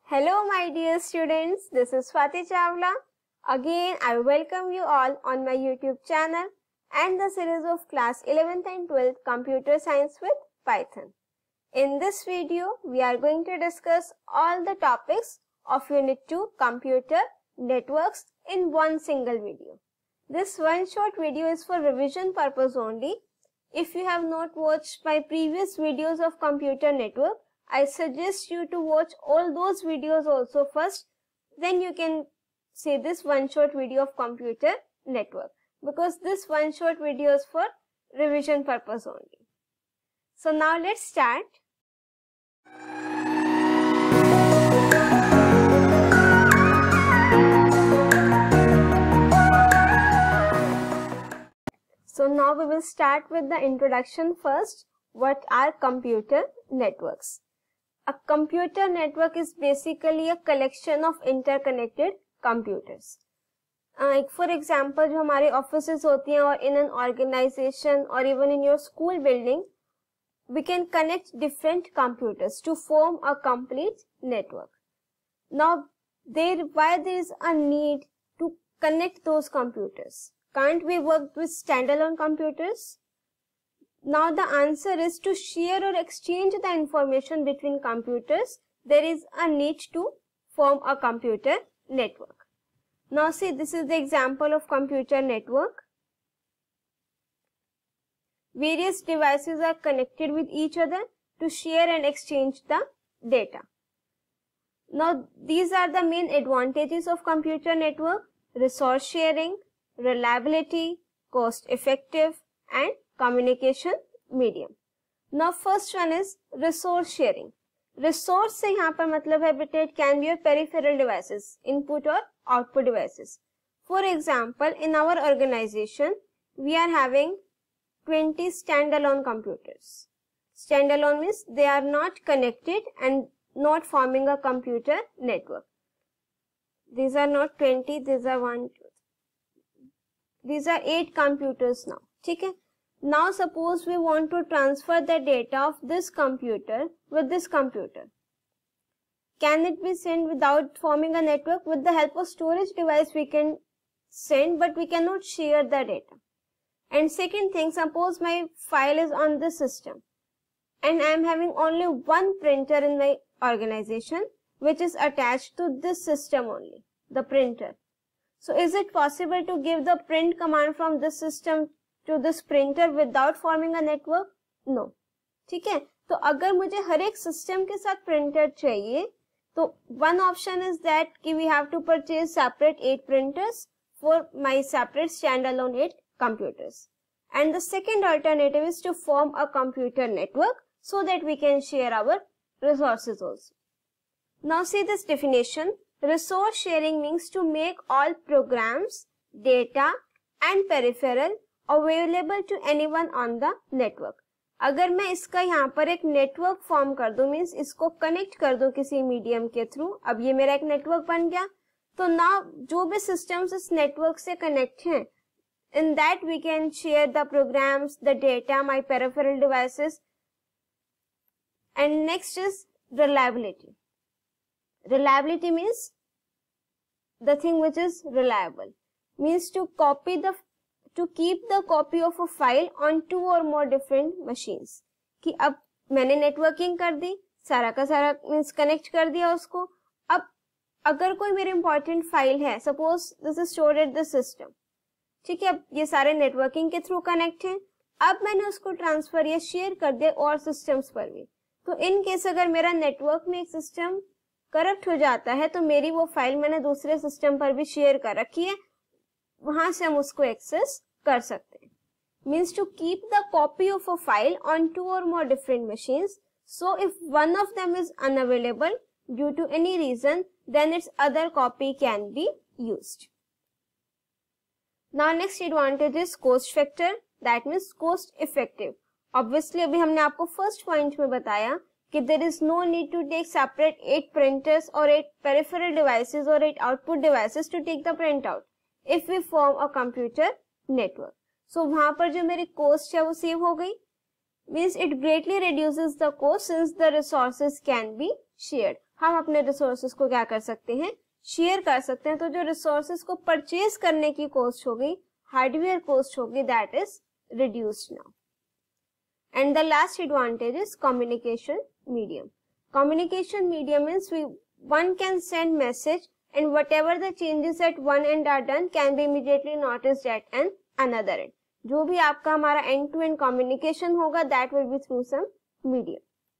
Hello my dear students, this is Swati Chawla. Again, I welcome you all on my YouTube channel and the series of class 11th and 12th Computer Science with Python. In this video, we are going to discuss all the topics of Unit 2 Computer Networks in one single video. This one short video is for revision purpose only. If you have not watched my previous videos of computer network, I suggest you to watch all those videos also first. Then you can see this one short video of computer network, because this one short video is for revision purpose only. So now let's start. So now we will start with the introduction first. What are computer networks? A computer network is basically a collection of interconnected computers. For example, जो हमारे offices होती हैं और in an organization or even in your school building, we can connect different computers to form a complete network. Now, why there is a need to connect those computers? Can't we work with standalone computers? Now the answer is to share or exchange the information between computers. There is a need to form a computer network. Now see, this is the example of computer network. Various devices are connected with each other to share and exchange the data. Now these are the main advantages of computer network: resource sharing, reliability, cost effective, and communication medium. Now first one is resource sharing. Resource से यहाँ पर मतलब है बेटे, it can be your peripheral devices, input or output devices. For example, in our organization, we are having 20 standalone computers. Standalone means they are not connected and not forming a computer network. These are not 20, these are 1, 2. These are 8 computers now. ठीक है? Now suppose we want to transfer the data of this computer with this computer. Can it be sent without forming a network? With the help of storage device we can send, but we cannot share the data. And second thing, suppose my file is on this system and I am having only one printer in my organization which is attached to this system only, the printer. So is it possible to give the print command from this system to this printer without forming a network? No. ठीक है? तो अगर मुझे हर एक system के साथ printer चाहिए, तो one option is that कि we have to purchase separate 8 printers for my separate standalone 8 computers. And the second alternative is to form a computer network so that we can share our resources also. Now see this definition. Resource sharing means to make all programs, data and peripheral available to anyone on the network. अगर मैं इसका यहाँ पर एक network form कर दूं, means इसको connect कर दूं किसी मीडियम के थ्रू, अब ये मेरा एक नेटवर्क बन गया. तो ना जो भी सिस्टम्स इस नेटवर्क से कनेक्ट हैं, in that we can share the programs, the data, my peripheral devices. And next is reliability. Reliability means the thing which is reliable, means to keep the copy of a file on 2 or more different machines. कि अब मैंने networking कर दी, सारा का सारा means connect कर दिया उसको. अब अगर कोई मेरे इंपॉर्टेंट फाइल है, suppose this is stored at the system, ठीक है, अब ये सारे नेटवर्किंग के थ्रू कनेक्ट हैं. अब मैंने उसको ट्रांसफर या शेयर कर दिया और सिस्टम्स पर भी. तो इन केस अगर मेरा नेटवर्क में एक सिस्टम करप्ट हो जाता है, तो मेरी वो फाइल मैंने दूसरे सिस्टम पर भी शेयर कर रखी है, वहां से हम उसको एक्सेस कर सकते हैं. Means to keep the copy of a file on 2 or more different machines. So if one of them is unavailable due to any reason, then its other copy can be used. Now next advantage is cost factor, that means cost effective. Obviously अभी हमने आपको first point में बताया कि there is no need to take separate 8 printers or 8 peripheral devices or 8 output devices to take the printout if we form a computer network. So वहां पर जो मेरी cost है वो save हो गई. Means it greatly reduces the cost since the resources can be shared. हम अपने रिसोर्सेज को क्या कर सकते हैं, शेयर कर सकते हैं। तो जो रिसोर्सेज को परचेज करने की कॉस्ट हो गई, हार्डवेयर कॉस्ट होगी, that is reduced now. And the last advantage is communication medium. Communication medium means one can send message and whatever the changes at one end are done can be immediately noticed at another end. जो भी आपका हमारा end to end communication होगा, that will be through some medium.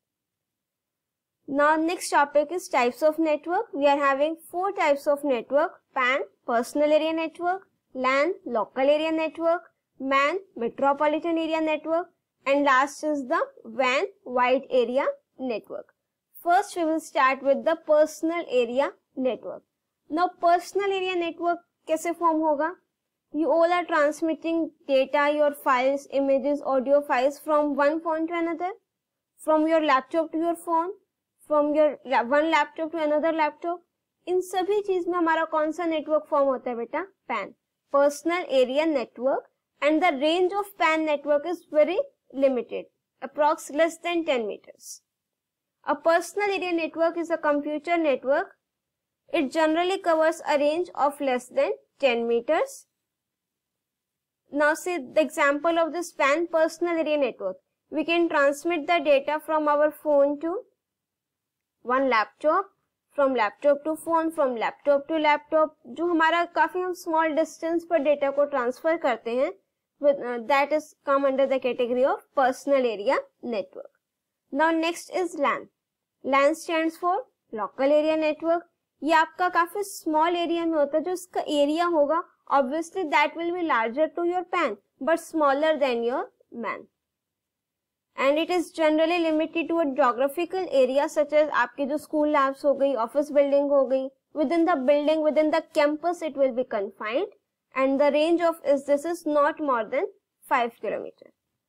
Now next topic is types of network. We are having 4 types of network: PAN, personal area network; LAN, local area network; MAN, metropolitan area network; and last is the WAN, wide area network. First, we will start with the personal area network. Now, personal area network कैसे form होगा? You all are transmitting data, your files, images, audio files from one phone to another, from your laptop to your phone, from your one laptop to another laptop. इन सभी चीज में हमारा कौन सा network form होता है बेटा? PAN, personal area network, and the range of PAN network is very limited, approx less than 10 meters. A personal area network is a computer network. It generally covers a range of less than 10 meters. Now see the example of this PAN personal area network. We can transmit the data from our phone to one laptop, from laptop to phone, from laptop to laptop. जो हमारा काफी हम small distance पर data को transfer करते हैं, that is come under the category of personal area network. Now next is LAN. LAN stands for local area network. ये आपका काफी small area में होता है। जो इसका area होगा, obviously that will be larger to your PAN, but smaller than your MAN. And it is generally limited to a geographical area such as आपकी जो school labs हो गई, office building हो गई, within the building, within the campus it will be confined, and the range of this is not more than 5 kilometers.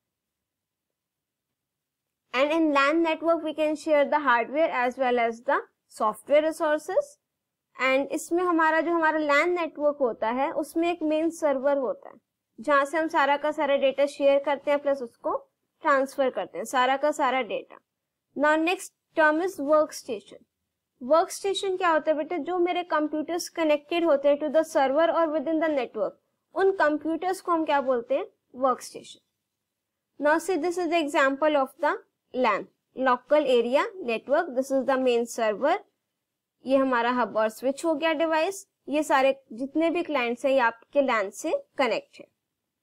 And in LAN network we can share the hardware as well as the software resources. And इसमें हमारा जो हमारा LAN network होता है, उसमें एक main server होता है जहां से हम सारा का सारा डेटा शेयर करते हैं प्लस उसको ट्रांसफर करते हैं, सारा का सारा data. Now next term is work station. Work station क्या होता है बेटा? जो मेरे कंप्यूटर्स कनेक्टेड होते हैं टू द सर्वर और विद इन द नेटवर्क, उन कंप्यूटर्स को हम क्या बोलते हैं? Work station. Now see this is the example of the LAN, local area network. This is the main server. ये हमारा हब और स्विच हो गया डिवाइस। ये सारे जितने भी क्लाइंट्स हैं ये आपके LAN से कनेक्ट है।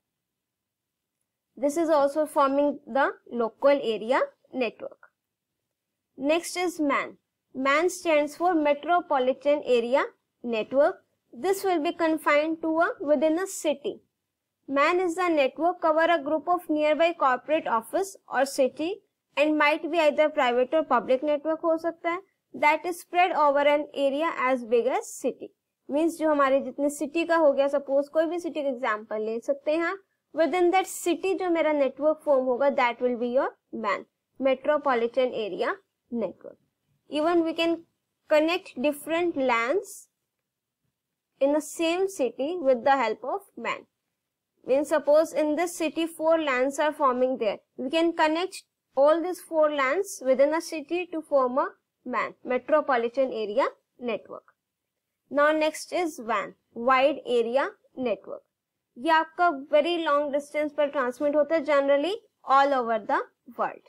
This is also forming the local area network. Next is MAN. MAN stands for metropolitan area network. This will be confined to within a city. MAN is the network cover a group of nearby corporate office or city and might be either private or public network हो सकता है, that is spread over an area as big as city. Means जो हमारे जितने city का हो गया, suppose कोई भी city का example ले सकते हैं, within that city जो मेरा network form होगा, that will be your MAN, metropolitan area network. Even we can connect different LANs in the same city with the help of MAN. Means suppose in this city 4 LANs are forming there, we can connect all these 4 LANs within a city to form a MAN, metropolitan area network. Now next is WAN, wide area network. ये आपका very long distance पर transmit होता है, generally all over the world.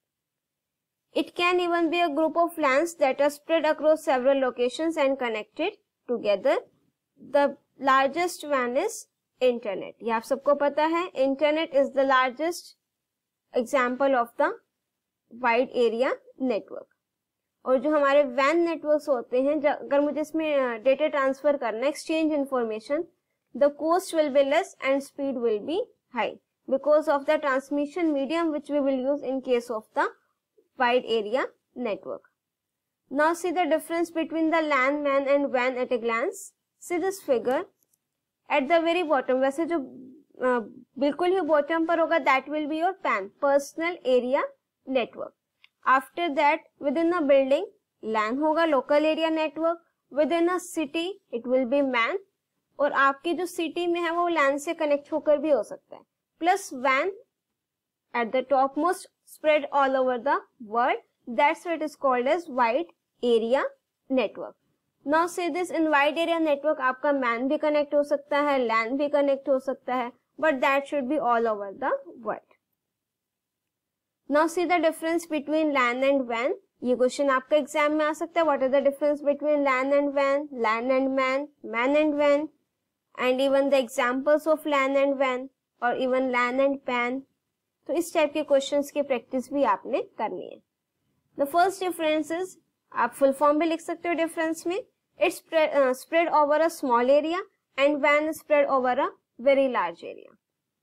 It can even be a group of LANs that are spread across several locations and connected together. The largest WAN is internet. ये आप सबको पता है, internet is the largest example of the wide area network. और जो हमारे WAN networks होते हैं, अगर मुझे इसमें डेटा ट्रांसफर करना, exchange information, the cost will be less and speed will be high because of the transmission medium which we will use in case of the wide area network. Now see the difference between the LAN, MAN and WAN at a glance. See this figure. At the very bottom, वैसे जो बिल्कुल ही bottom पर होगा, that will be your PAN, personal area network. After that, within a building, LAN होगा, local area network. Within a city, it will be MAN. और आपकी जो city में है वो LAN से कनेक्ट होकर भी हो सकता है. Plus WAN at the topmost, spread all over the world. That's what is called as wide area network. Now say this, in wide area network आपका MAN भी connect हो सकता है, LAN भी connect हो सकता है, but that should be all over the world. Now see the difference between LAN and WAN. ये क्वेश्चन आपका एग्जाम में आ सकता है. What is the difference between LAN and WAN, LAN and MAN, MAN and WAN, and even the examples of LAN and WAN or even LAN and PAN. तो इस type के questions की practice भी आपने करनी है. The first difference is, आप full form भी लिख सकते हो डिफरेंस में. It's spread over a small area and WAN is spread over a very large area.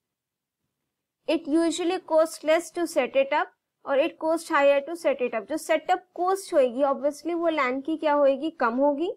It usually costs less to set it up और it costs higher to set it up. जो setup cost होगी obviously वो LAN की क्या होगी, कम होगी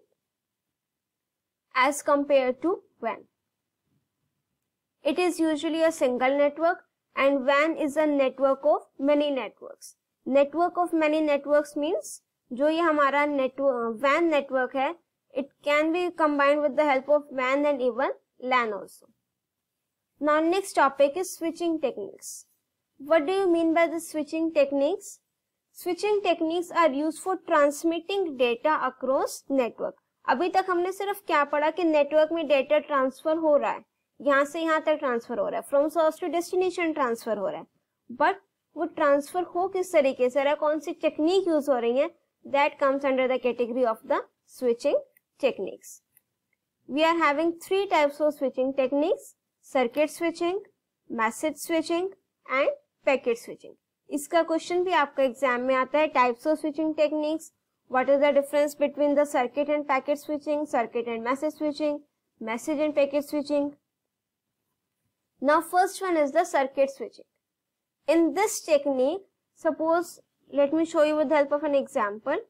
as compared to WAN. It is usually a single network and WAN is a network of many networks. Network of many networks means जो ये हमारा WAN network है, it can be combined with the help of WAN and even LAN also. Now next topic is switching techniques. What do you mean by the switching techniques? Switching techniques are used for transmitting data across network. अभी तक हमने सिर्फ क्या पढ़ा कि network में data transfer हो रहा है, यहाँ से यहाँ तक ट्रांसफर हो रहा है, from source to destination transfer हो रहा है, बट वो ट्रांसफर हो किस तरीके से रहा है, कौन सी टेक्निक यूज हो रही है, that comes under the category of the switching techniques. We are having 3 types of switching techniques, circuit switching, message switching and packet switching. इसका क्वेश्चन भी आपका एग्जाम में आता है. Types of switching techniques, what is the difference between the circuit and packet switching, circuit and message switching, message and packet switching. Now first one is the circuit switching. In this technique, suppose, let me show you with the help of an example.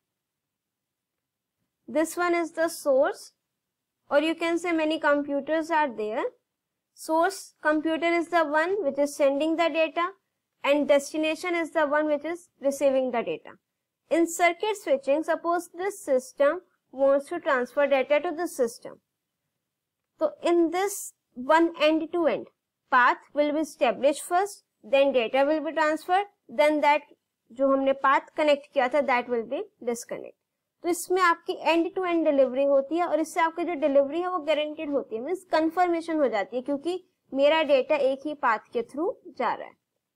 This one is the source, or you can say many computers are there. Source computer is the one which is sending the data and destination is the one which is receiving the data. In circuit switching, suppose this system wants to transfer data to this system. So in this one end-to-end path will be established first, then data will be transferred, then that जो हमने path connect किया था that will be disconnect. तो इसमें आपकी end-to-end delivery होती है और इससे आपकी जो डिलीवरी है वो गारंटीड होती है, मीन्स कंफर्मेशन हो जाती है क्योंकि मेरा डेटा एक ही पाथ के थ्रू जा रहा है.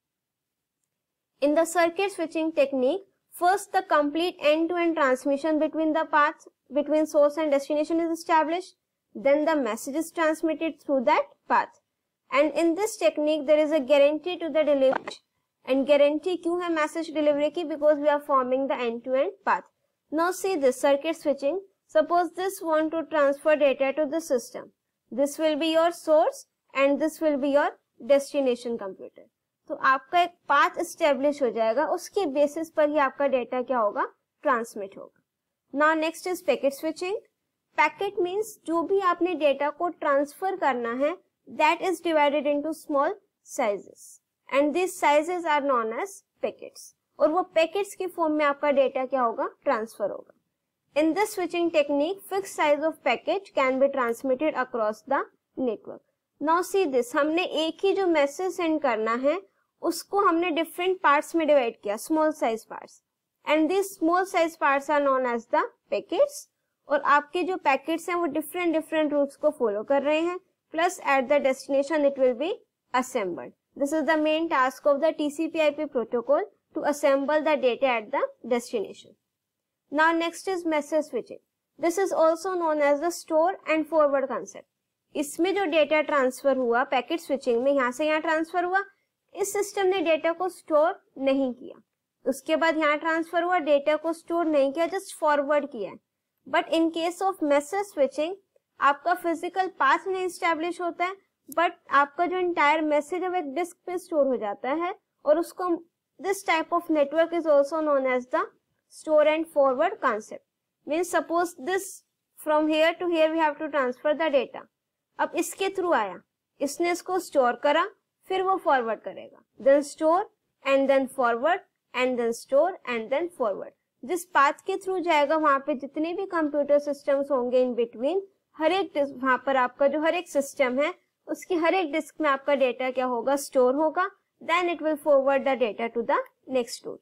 In the circuit switching technique, first the complete end-to-end transmission between the paths between source and destination is established. Then the message is transmitted through that path. And in this technique, there is a guarantee to the delivery. And guarantee क्यों है message delivery की? Because we are forming the end-to-end path. Now see this circuit switching. Suppose this want to transfer data to the system. This will be your source and this will be your destination computer. तो आपका एक path establish हो जाएगा, उसके basis पर ही आपका data क्या होगा? Transmit होगा. Now next is packet switching. Packet means जो भी आपने डेटा को ट्रांसफर करना है that is divided into small sizes and this sizes are known as packets और वो पैकेट्स की फॉर्म में आपका डेटा क्या होगा? ट्रांसफर होगा. In this switching technique fix size of packet can be transmitted across the network. Now see this, हमने एक ही जो मैसेज सेंड करना है उसको हमने डिफरेंट पार्ट्स में डिवाइड किया, small size parts, and this small size parts are known as the packets. और आपके जो पैकेट्स हैं वो डिफरेंट रूट्स को फॉलो कर रहे हैं, plus at the destination it will be assembled. This is the main task of the TCP/IP protocol to assemble the data at the destination. Now next is message switching. This is also known as the store and forward concept. इसमें जो data transfer हुआ packet switching में, यहाँ से यहाँ transfer हुआ, इस system ने डेटा को स्टोर नहीं किया, उसके बाद यहाँ ट्रांसफर हुआ, डेटा को स्टोर नहीं किया, जस्ट फॉरवर्ड किया. But in case of message switching आपका फिजिकल पाथ नहीं स्टैब्लिश होता है, बट आपका जो इंटायर मैसेज है वो एक डिस्क पे स्टोर हो जाता है और उसको this type of network is also known as the store and forward concept. Means suppose this from here to here we have to transfer the data. अब इसके थ्रू आया, इसने इसको स्टोर करा, फिर वो फॉरवर्ड करेगा, then store and then forward and then store and then forward. जिस पाथ के थ्रू जाएगा वहां पे जितने भी कंप्यूटर सिस्टम्स होंगे इन बिटवीन, हर एक वहां पर आपका जो हर एक सिस्टम है उसकी हर एक डिस्क में आपका डेटा क्या होगा? स्टोर होगा. Then it will forward the data to the next node.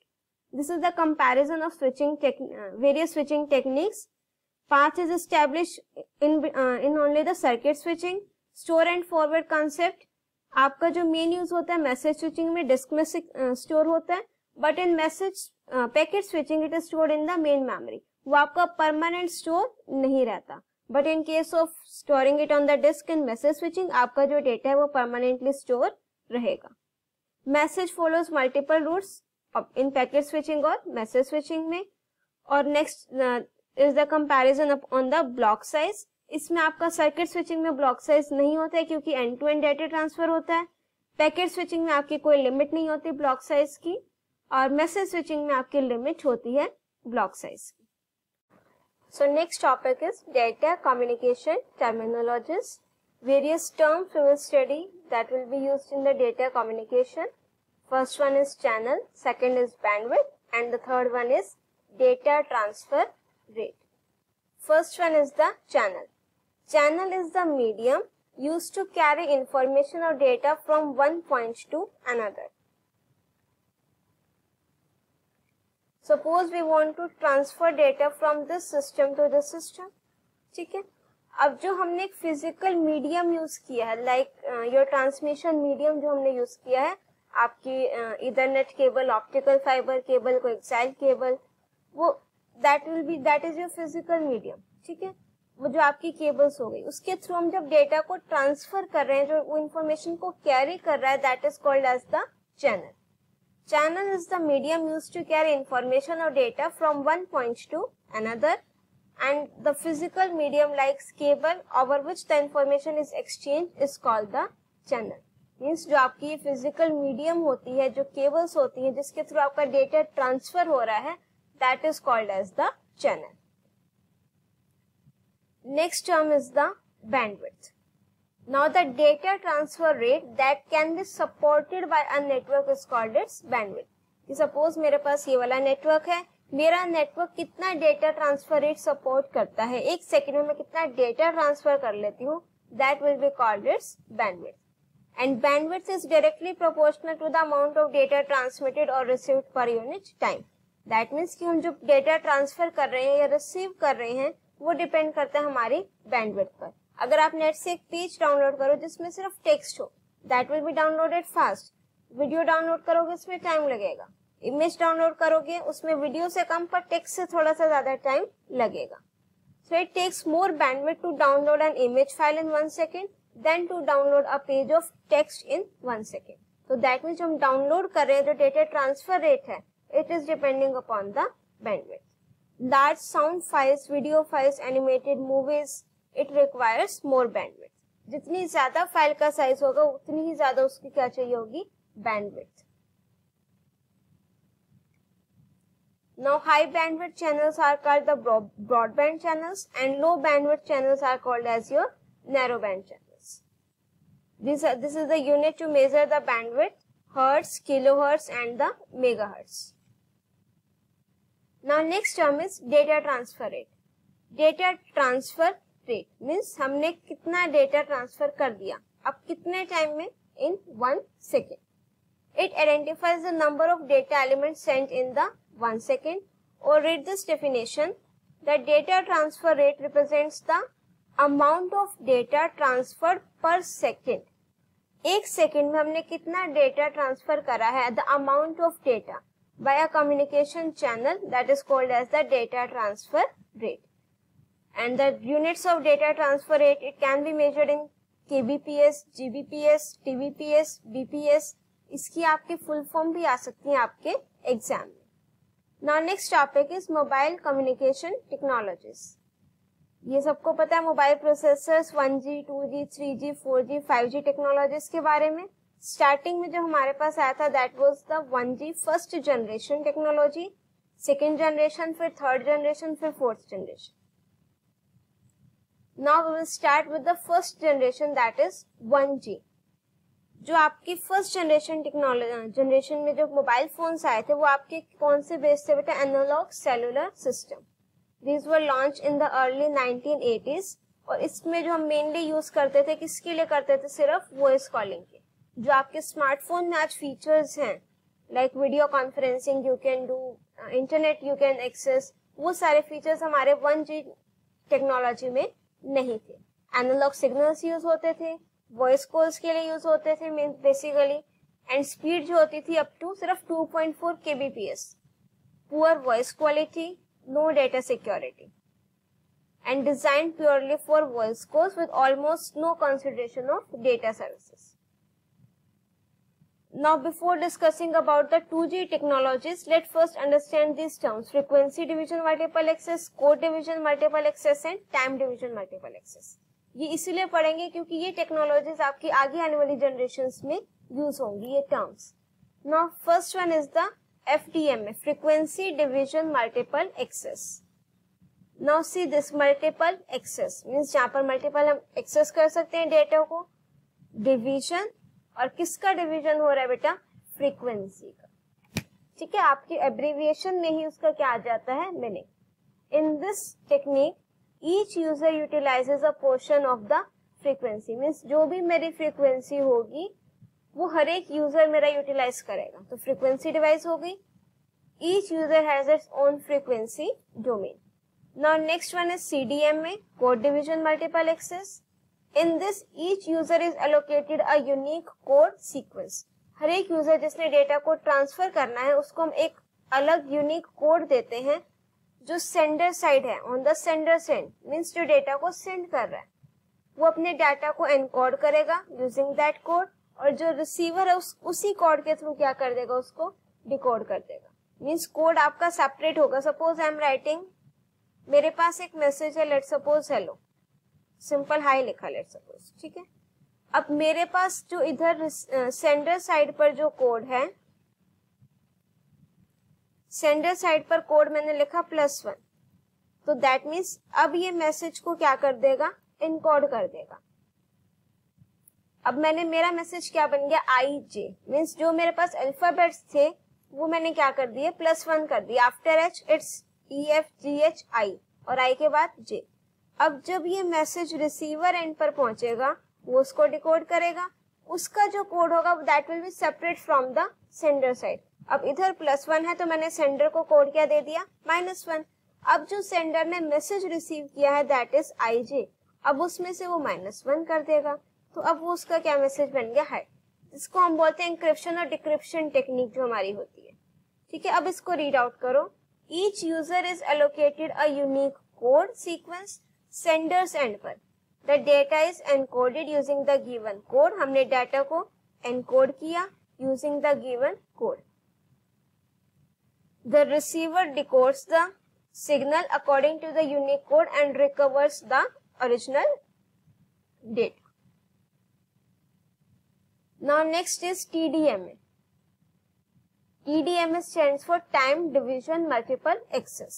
This is the comparison of various switching techniques. Path is established in only the circuit switching. Store and forward concept. आपका जो main use होता है message switching में disk में store होता है, but in message packet switching it is stored in the main memory. वो आपका परमानेंट स्टोर नहीं रहता, but in case of storing it on the disk in message switching आपका जो डेटा है वो परमानेंटली स्टोर रहेगा. Message follows multiple routes in packet switching और मैसेज स्विचिंग में. और next is the comparison on the block size. इसमें आपका सर्किट स्विचिंग में ब्लॉक साइज नहीं होता है क्योंकि end to end data transfer होता है. पैकेट स्विचिंग में आपकी कोई लिमिट नहीं होती ब्लॉक साइज की, और मैसेज स्विचिंग में आपकी लिमिट होती है ब्लॉक साइज की. So next topic is data communication terminologies. Various terms we will study that will be used in the data communication. First one is channel, second is bandwidth, and the third one is data transfer rate. First one is the channel. Channel is the medium used to carry information or data from one point to another. Suppose we want to transfer data from this system to this system. ठीक है, अब जो हमने एक physical medium use किया है, like your transmission medium जो हमने यूज किया है, आपकी ethernet cable, optical fibre cable, coaxial cable, वो that is your physical medium. ठीक है, वो जो आपकी केबल्स हो गई, उसके थ्रू हम जब डेटा को ट्रांसफर कर रहे हैं, जो वो इंफॉर्मेशन को कैरी कर रहा है, that is called as the channel. Channel is the medium used to carry information और data from one point to another, and the physical medium like cable over which the information is exchange is called the channel. Means जो आपकी physical medium होती है, जो cables होती है जिसके through आपका डेटा ट्रांसफर हो रहा है, that is called as the channel. Next term is the bandwidth. Now the data transfer rate that can be supported by a network is called its bandwidth. Suppose मेरे पास ये वाला network है, मेरा network कितना data transfer rate support करता है, एक second में मैं कितना डेटा ट्रांसफर कर लेती हूँ, that will be called its bandwidth. And bandwidth is directly proportional to the amount of data transmitted or received per unit time. That means कि हम जो डेटा ट्रांसफर कर रहे हैं या रिसीव कर रहे हैं वो डिपेंड करता है हमारी बैंडविड्थ पर. अगर आप नेट से एक पेज डाउनलोड करो जिसमें सिर्फ टेक्स्ट हो, that will be downloaded fast. Video download करोगे उसमें टाइम लगेगा. इमेज डाउनलोड करोगे उसमें वीडियो से कम पर टेक्स्ट से थोड़ा सा ज्यादा टाइम लगेगा. So it takes more bandwidth to download an image file in 1 second then to download a page of text in 1 second. तो दैट मीन्स हम डाउनलोड कर रहे हैं, जो डेटा ट्रांसफर रेट है, it is depending upon the bandwidth. Large sound files, video files, animated movies, it requires more bandwidth. जितनी ज्यादा file का साइज होगा उतनी ही ज्यादा उसकी क्या चाहिए होगी, bandwidth. Now high bandwidth channels are called the broadband channels and low bandwidth channels are called as your narrowband channels. This is the unit to measure the bandwidth, hertz, kilohertz and the megahertz. Now next term is data transfer rate. Data transfer rate means हमने कितना data transfer कर दिया, अब कितने time में, in 1 second. It identifies the number of data elements sent in the 1 second. Or read this definition, the data transfer rate represents the amount of data transferred per second. एक second में हमने कितना data transfer करा है, the amount of data by a communication channel, that is called as the data transfer rate. And the units of data transfer rate, it can be measured in kbps, gbps, tvps, bps. इसकी आपकी full form भी आ सकती है आपके exam में. Now next topic is mobile communication technologies. ये सबको पता है mobile processors 1G, 2G, 3G, 4G, 5G technologies के बारे में. स्टार्टिंग में जो हमारे पास आया था that was the 1G first generation technology, second generation, फिर थर्ड जनरेशन, फिर fourth generation. Now we will start with the first generation that is 1G. जो आपकी फर्स्ट जनरेशन में जो मोबाइल फोन्स आए थे वो आपके कौन से बेस थे बेटा, analogue cellular system. These were launched in the early 1980s. और इसमें जो हम मेनली यूज करते थे, किसके लिए करते थे, सिर्फ वॉइस कॉलिंग के. जो आपके स्मार्टफोन में आज फीचर्स हैं like video conferencing you can do, internet you can access, वो सारे फीचर्स हमारे 1G टेक्नोलॉजी में नहीं थे। एनालॉग सिग्नल्स यूज होते थे, वॉइस कॉल्स के लिए यूज होते थे मीन बेसिकली, एंड स्पीड जो होती थी अप टू सिर्फ 2.4 kbps, poor voice quality, no data security, and designed purely for voice calls with almost no consideration of data services. Now, before discussing about the 2G technologies, let's first understand these terms: frequency division multiple access, code division multiple access, and time division multiple access. ये इसीलिए पढ़ेंगे क्योंकि ये technologies आपकी आगे आने वाली generations में यूज होंगी ये terms. Now, first one is the FDMA, frequency division multiple access. Now see this multiple access means जहाँ पर multiple हम access कर सकते हैं डेटा को, डिवीजन, और किसका डिवीजन हो रहा है बेटा, फ्रीक्वेंसी का। ठीक है, आपकी एब्रीविएशन में ही उसका क्या आ जाता है, meaning. In this technique each user utilises a portion of the frequency, means जो भी मेरी फ्रीक्वेंसी होगी वो हर एक यूजर मेरा यूटिलाइज करेगा, तो फ्रीक्वेंसी डिवाइस हो गई। Each user has its own frequency domain. Now next one is CDMA, code division multiple access. In this each user is allocated a unique code sequence. हर एक यूजर जिसने data को transfer करना है उसको हम एक अलग यूनिक कोड देते हैं जो सेंडर साइड है, on the sender send means जो डेटा को सेंड कर रहा है वो अपने डाटा को एनकोड करेगा यूजिंग दैट कोड, और जो रिसीवर है उसी कोड के थ्रू क्या कर देगा, उसको डिकोड कर देगा। मीन्स कोड आपका सेपरेट होगा। सपोज आई एम राइटिंग, मेरे पास एक मैसेज है, let suppose hello, simple hi लिखा लेट सपोज, ठीक है। अब मेरे पास जो इधर सेंडर साइड पर जो कोड है, सेंडर साइड पर कोड मैंने लिखा +1, तो दैट मीन्स अब ये मैसेज को क्या कर देगा, इनकोड कर देगा। अब मेरा मैसेज क्या बन गया, IJ, मीन्स जो मेरे पास अल्फाबेट्स थे वो मैंने क्या कर दिए, +1 कर दिया। आफ्टर H इट्स EFGHI और I के बाद J। अब जब ये मैसेज रिसीवर एंड पर पहुंचेगा वो उसको डिकोड करेगा, उसका जो कोड होगा that will be separate from the sender side. अब इधर +1 है तो मैंने सेंडर को कोड क्या दे दिया, -1। अब जो सेंडर ने मैसेज रिसीव किया है दैट इज IJ, अब उसमें से वो -1 कर देगा, तो अब वो उसका क्या मैसेज बन गया, हाई। इसको हम बोलते हैं इंक्रिप्शन और डिक्रिप्शन टेक्निक जो हमारी होती है। ठीक है, अब इसको रीड आउट करो। Each user is allocated a unique code sequence senders end पर। The data is encoded using the given code। हमने डाटा को encode किया using the given code। The receiver decodes the signal according to the unique code and recovers the original data. Now next is TDMA. TDMA stands for time division multiple access.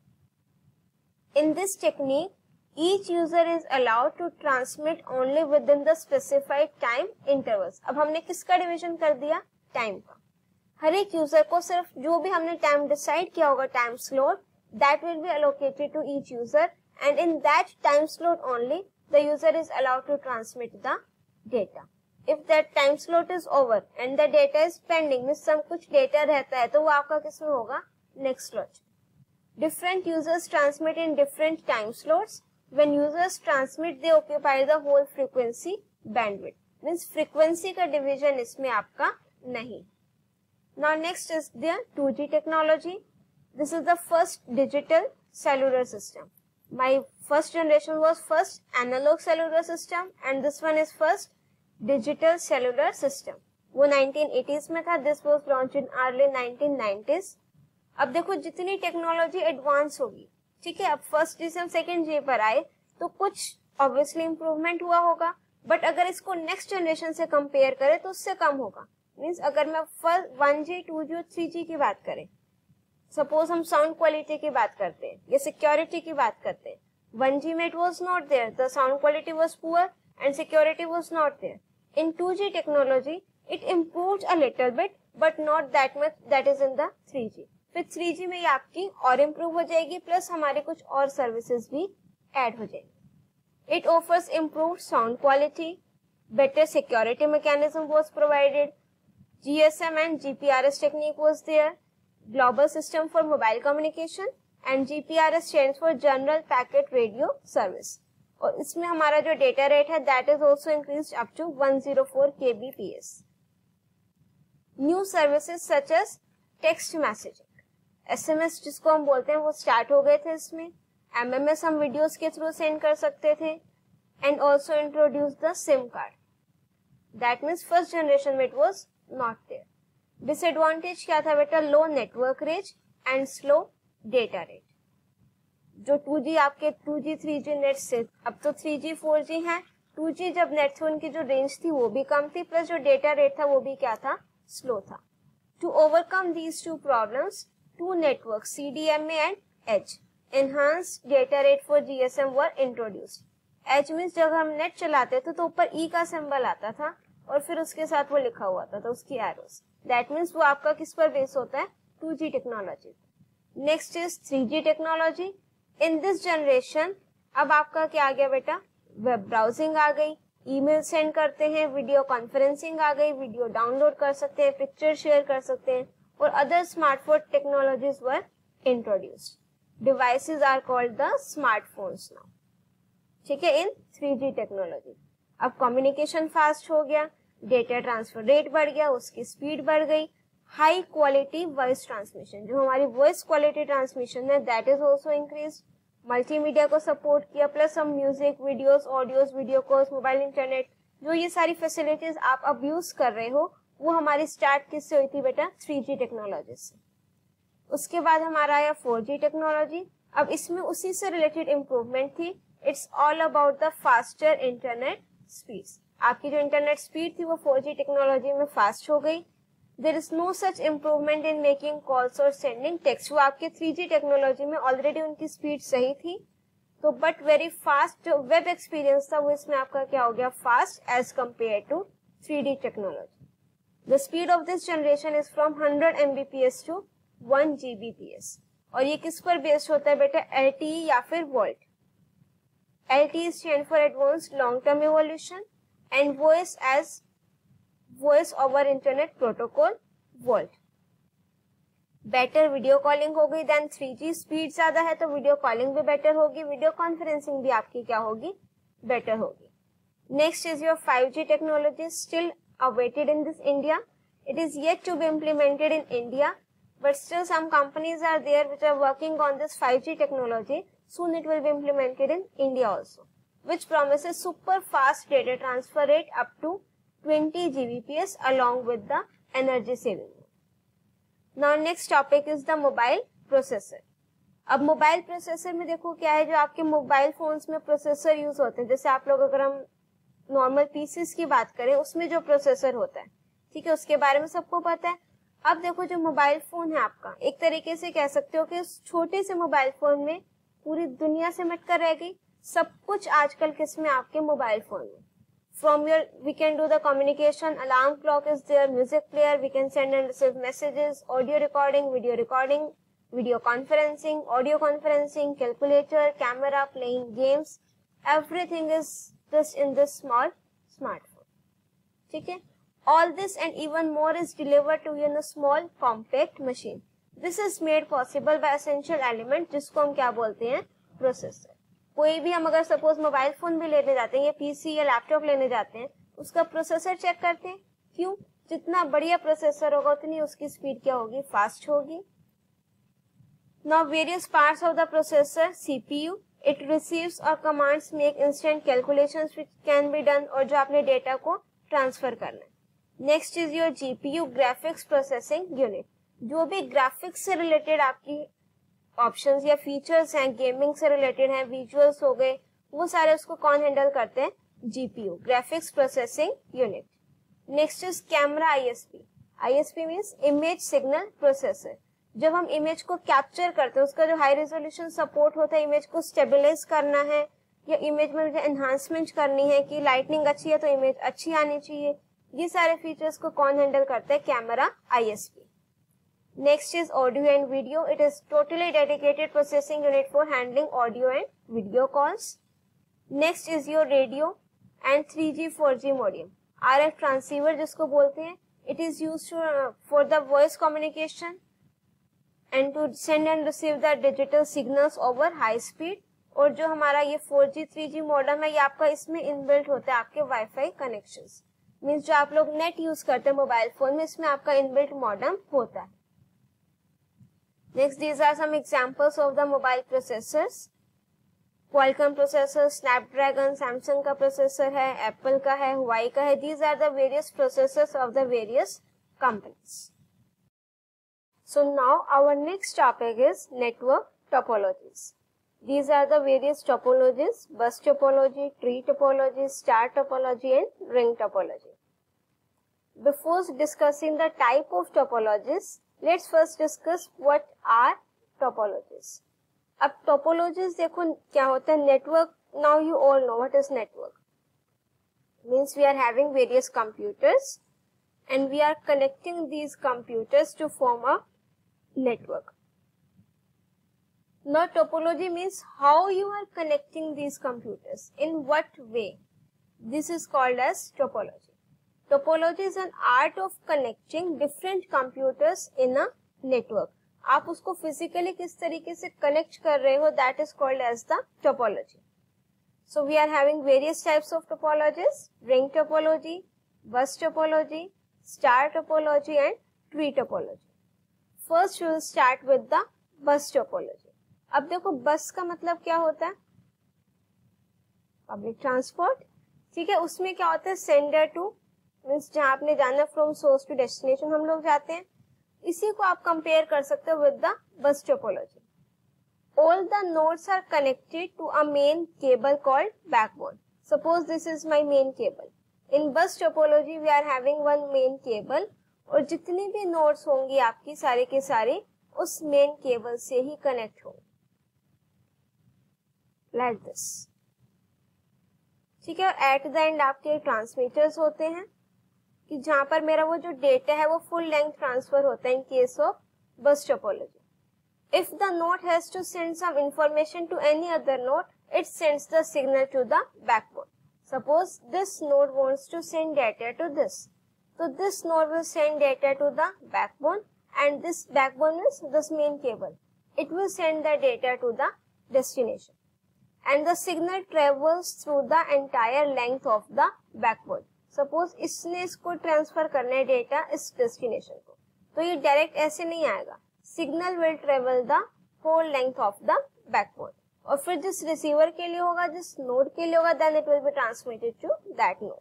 In this technique, each user is allowed to transmit only within the specified time intervals. अब हमने किसका division कर दिया, time का। हर एक user को सिर्फ जो भी हमने टाइम डिसाइड किया होगा, time slot, that will be allocated to each user, and in that time slot only the user is allowed to transmit the data. If that time slot is over and the data is pending, means some कुछ data रहता है तो वो आपका किसमें होगा, next slot। Different users transmit in different time slots. When users transmit, they occupy the whole frequency bandwidth. Means frequency का division इसमें आपका नहीं। Now next is the 2G technology. This is the first digital cellular system. My first generation was first analog cellular system and this one is first digital cellular system. वो 1980s में था। This was launch in early 1990s। अब देखो जितनी technology advance होगी, ठीक है, अब फर्स्ट जी से हम सेकेंड जी पर आए तो कुछ ऑब्वियसली इंप्रूवमेंट हुआ होगा, बट अगर इसको नेक्स्ट जनरेशन से कंपेयर करें तो उससे कम होगा। मीन्स अगर मैं 1G 2G और 3G की बात करें, सपोज हम साउंड क्वालिटी की बात करते हैं या सिक्योरिटी की बात करते हैं, 1G में it was not there, the sound quality was poor and security was not there. In 2G technology, it improved a little bit, but not that much that is in the 3G. फिर 3G में ये आपकी और improve हो जाएगी, plus हमारे कुछ और सर्विसेज भी ऐड हो जाएगी। It offers improved sound quality, better security mechanism was provided, GSM and GPRS technique was there, Global System for Mobile Communication, and GPRS stands for General Packet Radio Service. और इसमें हमारा जो data rate है that is also increased up to 104 kbps. New services such as text messaging, SMS जिसको हम बोलते हैं वो स्टार्ट हो गए थे इसमें. MMS हम वीडियोस के थ्रू सेंड कर सकते थे, and also introduced the SIM card. That means first generation में it was not there. Disadvantage क्या था बेटा? Low network range and slow data rate. जो 2G आपके 2G 3G नेट से अब तो 3G 4G है. 2G जब नेट थे उनकी जो रेंज थी वो भी कम थी, प्लस जो डेटा रेट था वो भी क्या था? स्लो था. To overcome these two problems, two network CDMA and EDGE enhanced data rate for GSM were introduced. EDGE means जब हम नेट चलाते थे तो ऊपर ई का सिंबल आता था और फिर उसके साथ वो लिखा हुआ था उसकी एरोस. दैट मीन्स वो आपका किस पर बेस होता है? 2G technology. Next is 3G technology. In this generation अब आपका क्या आ गया बेटा? वेब ब्राउजिंग आ गई, ईमेल सेंड करते हैं, वीडियो कॉन्फ्रेंसिंग आ गई, वीडियो डाउनलोड कर सकते हैं, पिक्चर शेयर कर सकते हैं, और other smartphone technologies were introduced. Devices are called the smartphones now. ठीक है, इन 3G टेक्नोलॉजी. अब कम्युनिकेशन फास्ट हो गया, डेटा ट्रांसफर रेट बढ़ गया, उसकी स्पीड बढ़ गई. हाई क्वालिटी वॉइस ट्रांसमिशन, जो हमारी वॉइस क्वालिटी ट्रांसमिशन है that is also increase. Multimedia को सपोर्ट किया, प्लस हम music, videos, audios, video calls, mobile internet, जो ये सारी फैसिलिटीज आप अब यूज कर रहे हो वो हमारी स्टार्ट किससे हुई थी बेटा? 3G टेक्नोलॉजी से. उसके बाद हमारा आया 4G टेक्नोलॉजी. अब इसमें उसी से रिलेटेड इंप्रूवमेंट थी. It's all about the faster internet speeds. आपकी जो इंटरनेट स्पीड थी वो 4G टेक्नोलॉजी में फास्ट हो गई. There is no such improvement in making calls और सेंडिंग टेक्स्ट. वो आपके 3G टेक्नोलॉजी में ऑलरेडी उनकी स्पीड सही थी, तो बट वेरी फास्ट जो वेब एक्सपीरियंस था वो इसमें आपका क्या हो गया? Fast as compare to 3D technology. The speed of this generation is from 100 Mbps to 1 Gbps. और ये किस पर बेस्ड होता है बेटा? LTE या फिर VoLTE. LTE stand for advanced long term evolution and voice over internet protocol VoLTE. Better video calling हो गई देन 3G. स्पीड ज्यादा है तो वीडियो कॉलिंग भी बेटर होगी, वीडियो कॉन्फ्रेंसिंग भी आपकी क्या होगी? बेटर होगी. Next is your 5G technology, still awaited in this India. It is yet to be implemented in India, but still some companies are there which are working on this 5G technology. Soon it will be implemented in India also, which promises super fast data transfer rate up to 20 Gbps along with the energy saving. Now next topic is the mobile processor. अब mobile processor में देखो क्या है, जो आपके mobile phones में processor use होते हैं, जैसे आप लोग अगर हम नॉर्मल पीसीस की बात करें उसमें जो प्रोसेसर होता है, ठीक है, उसके बारे में सबको पता है. अब देखो जो मोबाइल फोन है आपका, एक तरीके से कह सकते हो कि उस छोटे से मोबाइल फोन में पूरी दुनिया सिमट कर रह गई. सब कुछ आजकल किसमें? आपके मोबाइल फोन में. From your we can do the communication, alarm clock is there, music player, we can send and receive messages, audio recording, video conferencing, audio conferencing, calculator, camera, playing games, everything is just in this small smartphone. ठीक है. All this and even more is delivered to you in a small compact machine. This is made possible by essential element जिसको हम क्या बोलते हैं? Processor. कोई भी हम अगर सपोज मोबाइल फोन भी लेने जाते हैं या पीसी या लैपटॉप लेने जाते हैं, उसका प्रोसेसर चेक करते हैं. क्यों? जितना बढ़िया प्रोसेसर होगा उतनी उसकी स्पीड क्या होगी? फास्ट होगी. Now various parts of the processor, CPU, it receives or commands make instant calculations which can be done, और जो आपने डेटा को ट्रांसफर करना है. Next is your GPU, graphics processing unit. जो भी ग्राफिक्स से रिलेटेड आपकी ऑप्शंस या फीचर्स हैं, गेमिंग से रिलेटेड हैं, विजुअल्स हो गए, वो सारे उसको कौन हैंडल करते हैं? GPU, graphics processing unit. Next is camera, ISP means image signal processor. जब हम इमेज को कैप्चर करते हैं, उसका जो हाई रेजोल्यूशन सपोर्ट होता है, इमेज को स्टेबलाइज करना है या इमेज में एनहांसमेंट करनी है कि लाइटनिंग अच्छी है तो इमेज अच्छी आनी चाहिए, ये सारे फीचर्स को कौन हैंडल करता है? Camera, ISP. Next is audio and video. It is totally dedicated processing unit for handling audio and video calls. Next is your radio and 3G 4G modem. RF transceiver जिसको बोलते हैं, It is used for the voice communication and to send and receive the digital signals over high speed. और जो हमारा ये 4G 3G modem है ये आपका इसमें इनबिल्ट होता है आपके वाईफाई कनेक्शंस. मींस जो आप लोग नेट यूज करते हैं मोबाइल फोन में इसमें आपका इनबिल्ट मॉडेम होता है. Next these are some examples of the mobile processors. Qualcomm processor, Snapdragon, Samsung का प्रोसेसर है, एप्पल का है, हुआई का है. These are the various processors of the various companies. So now our next topic is network topologies. These are the various topologies: bus topology, tree topology, star topology and ring topology. Before discussing the type of topologies, let's first discuss what are topologies. अब topologies देखो क्या होता है. network, now you all know what is network. Means we are having various computers and we are connecting these computers to form a network. Now topology means how you are connecting these computers, in what way. This is called as topology. Topology is an art of connecting different computers in a network. आप उसको physically किस तरीके से connect कर रहे हो, that is called as the topology. So we are having various types of topologies: ring topology, bus topology, star topology and tree topology. First we will start with the bus topology. अब देखो बस का मतलब क्या होता है? Public transport. ठीक है, उसमें क्या होता है? सेंडर टू, मीन्स जहां आपने जाना फ्रॉम सोर्स टू डेस्टिनेशन हम लोग जाते हैं. इसी को आप कंपेयर कर सकते हो with the bus topology. All the nodes are connected to a main cable called backbone. Suppose this is my main cable. In bus topology we are having one main cable और जितनी भी nodes होंगी आपकी सारे के सारे उस main cable से ही कनेक्ट होंगे, लाइक दिस. ठीक है, एट द एंड आपके ट्रांसमीटर्स होते हैं कि जहां पर मेरा वो जो डेटा है वो फुल लेंथ ट्रांसफर होता है in case of bus topology. If the node has to send some information to any other node, it sends the signal to the backbone. Suppose this node wants to send data to this, so this node will send data to the backbone and this backbone is this main cable. It will send the data to the destination and the signal travels through the entire length of the backbone. Suppose इसने इसको transfer करना है data इस destination को, तो ये direct ऐसे नहीं आएगा. Signal will travel the whole length of the backbone और फिर जिस रिसीवर के लिए होगा, जिस नोड के लिए होगा, then it will be transmitted to that node.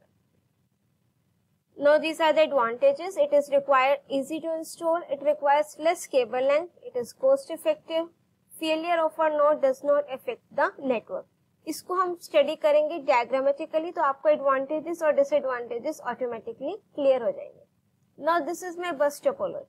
Now these are the advantages. It is required easy to install. It requires less cable length. It is cost effective. Failure of a node does not affect the network. इसको हम study करेंगे diagrammatically तो आपको advantages और disadvantages automatically clear हो जाएंगे. Now this is my bus topology.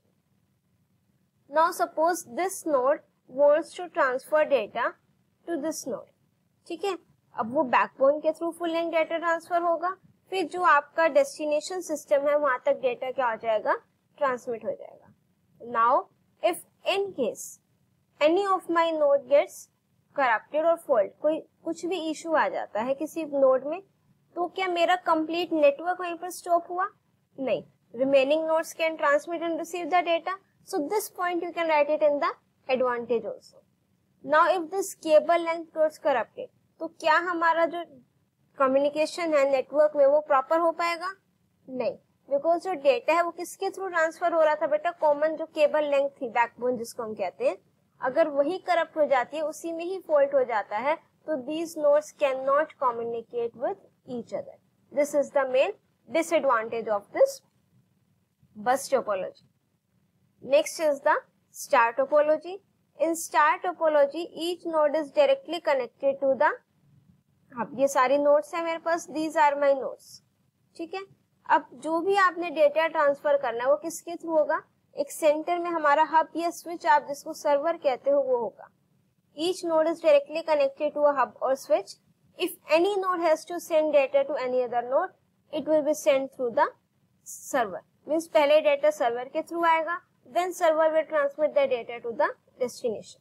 Now suppose this node wants to transfer data to this node. ठीक है, अब वो बैकबोन के through full length data transfer होगा, फिर जो आपका डेस्टिनेशन सिस्टम है वहां तक डेटा क्या हो जाएगा? ट्रांसमिट हो जाएगा. Now if in case any of my node gets corrupted और फॉल्ट, कोई कुछ भी इशू आ जाता है किसी नोड में, तो क्या मेरा कंप्लीट नेटवर्क वहीं पर स्टॉप हुआ? नहीं. Remaining nodes can transmit and receive the data. So this point you can write it in the advantage also. Now if this cable length gots corrupted, तो क्या हमारा जो कम्युनिकेशन है नेटवर्क में वो प्रॉपर हो पाएगा? नहीं, बिकॉज जो डेटा है वो किसके थ्रू ट्रांसफर हो रहा था बेटा? कॉमन जो केबल लेंथ थी, बैकबोन जिसको हम कहते हैं, अगर वही करप्ट हो जाती है, उसी में ही फॉल्ट हो जाता है, तो these nodes can not communicate with each other. This is the main disadvantage of this bus topology. Next is the star topology. In star topology each node is directly connected to the, अब ये सारी nodes है मेरे पास, these are my nodes. ठीक है, अब जो भी आपने डेटा ट्रांसफर करना है वो किसके थ्रू होगा? एक सेंटर में हमारा हब या स्विच, आप जिसको सर्वर कहते हो, वो होगा. Each node is directly connected to a hub और switch. If any node has to send data to any other node, it will be send through the server. Means पहले data server के थ्रू आएगा, then server will transmit the data to the destination.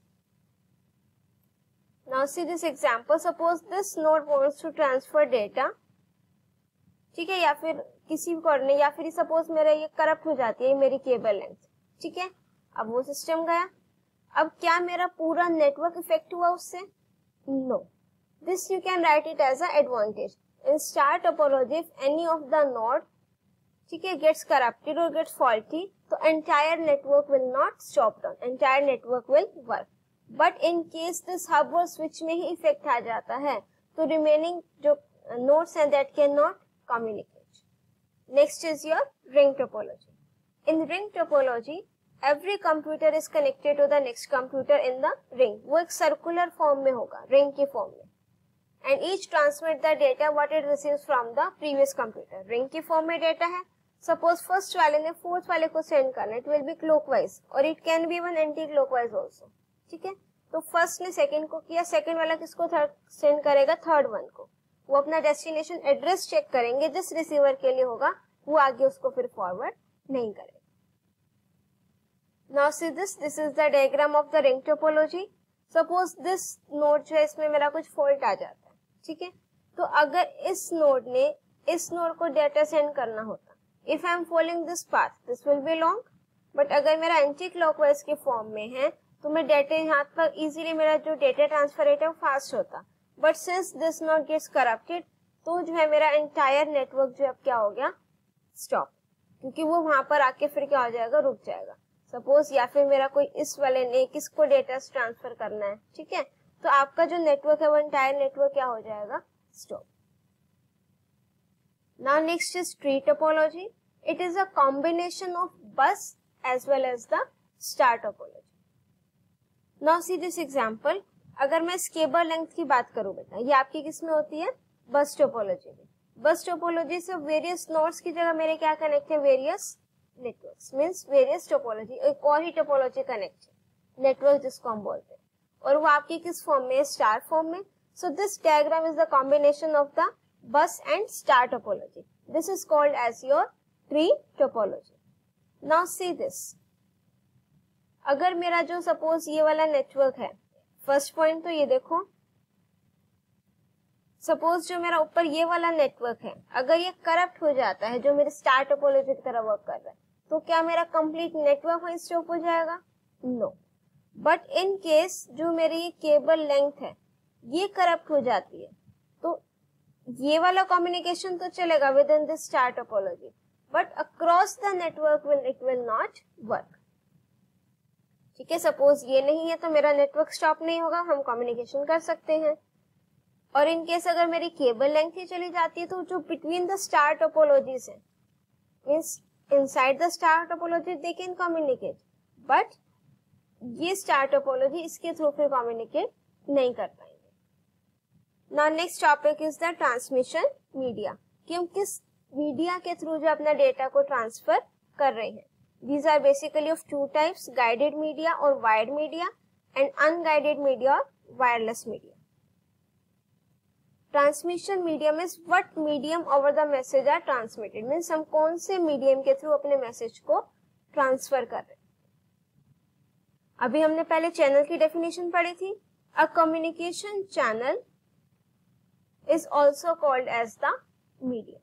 Now see this example. Suppose this node wants to transfer data, ठीक है, या फिर किसी भी कोऑर्डिनेट, या फिर सपोज मेरा ये करप्ट हो जाती है मेरी केबल लेंथ, ठीक है, अब वो सिस्टम गया। अब क्या मेरा पूरा नेटवर्क इफेक्ट हुआ उससे? No, this you can write it as a advantage in star topology. If any of the node, ठीक है, गेट्स करप्टेड और गेट्स फॉल्टी, तो entire network will not stop down, entire network will work. But in case this hub और switch में ही effect आ जाता है, तो रिमेनिंग जो nodes and that cannot communicate. Next is your ring topology. In ring topology, every computer is connected to the next computer in the ring. वो एक circular form में होगा, ring की form में. And each transmit the data what it receives from the previous computer. Ring की form में data है. Suppose first वाले ने fourth वाले को send करना, it will be clockwise और it can be even anti-clockwise also. ठीक है? तो first ने second को किया, second वाला किसको send करेगा? third one को. वो अपना डेस्टिनेशन एड्रेस चेक करेंगे, जिस रिसीवर के लिए होगा वो आगे उसको फिर फॉरवर्ड नहीं करेगा। Now see this is the diagram of the ring topology. Suppose this node जो है इसमें मेरा कुछ फॉल्ट आ जाता है, ठीक है, तो अगर इस नोड ने इस नोड को डेटा सेंड करना होता, if I am following this path this will be long, but अगर मेरा एंटी क्लॉकवाइज के फॉर्म में है तो मैं डेटा यहाँ पर इजीली मेरा जो डेटा ट्रांसफर रेट है वो फास्ट होता। But since this node gets corrupted, तो जो है मेरा एंटायर नेटवर्क जो है क्या हो गया? स्टॉप, क्योंकि वो वहां पर आके फिर क्या हो जाएगा? रुक जाएगा। सपोज या फिर मेरा कोई इस वाले ने किसको डेटा ट्रांसफर करना है, ठीक है, तो आपका जो नेटवर्क है वो एंटायर नेटवर्क क्या हो जाएगा? Stop. Now next is tree topology. It is a combination of bus as well as the star topology. Now see this example. अगर मैं इस केबल लेंथ की बात करूं बेटा, ये आपकी किस में होती है? बस टोपोलॉजी में। बस टोपोलॉजी से वेरियस नोड्स की जगह मेरे क्या कनेक्ट है? Various networks, means various topology, एक और ही टोपोलॉजी कनेक्ट है, नेटवर्क जिसको हम बोलते हैं, और वो आपकी किस फॉर्म में? स्टार फॉर्म में। So this diagram is the combination of the bus and star topology. This is called as your tree topology. Now see this, अगर मेरा जो सपोज ये वाला नेटवर्क है, फर्स्ट पॉइंट तो ये देखो, सपोज जो मेरा ऊपर ये वाला नेटवर्क है, अगर ये करप्ट हो जाता है जो मेरे स्टार टोपोलॉजी की तरह वर्क कर रहा है, तो क्या मेरा कंप्लीट नेटवर्क वहीं स्टॉप हो जाएगा? नो. बट इन केस जो मेरी ये केबल लेंथ है ये करप्ट हो जाती है, तो ये वाला कम्युनिकेशन तो चलेगा within this star topology, but across the network it will not work. ठीक है, सपोज ये नहीं है तो मेरा नेटवर्क स्टॉप नहीं होगा, हम कम्युनिकेशन कर सकते हैं. और इन केस अगर मेरी केबल लेंथ ही चली जाती है, तो जो बिटवीन द स्टार टोपोलॉजीज है, means inside the star topology they can communicate, but ये स्टार टोपोलॉजी इसके थ्रू फिर कम्युनिकेट नहीं कर पाएंगे. Now next topic is the transmission media, कि हम किस मीडिया के थ्रू जो अपना डेटा को ट्रांसफर कर रहे हैं. These are basically of two types, guided media or wired media and unguided media or wireless media. Transmission medium is what medium over the message are transmitted, means हम कौन से medium के through अपने message को transfer कर रहे हैं. अभी हमने पहले चैनल की डेफिनेशन पढ़ी थी. A communication channel is also called as the medium.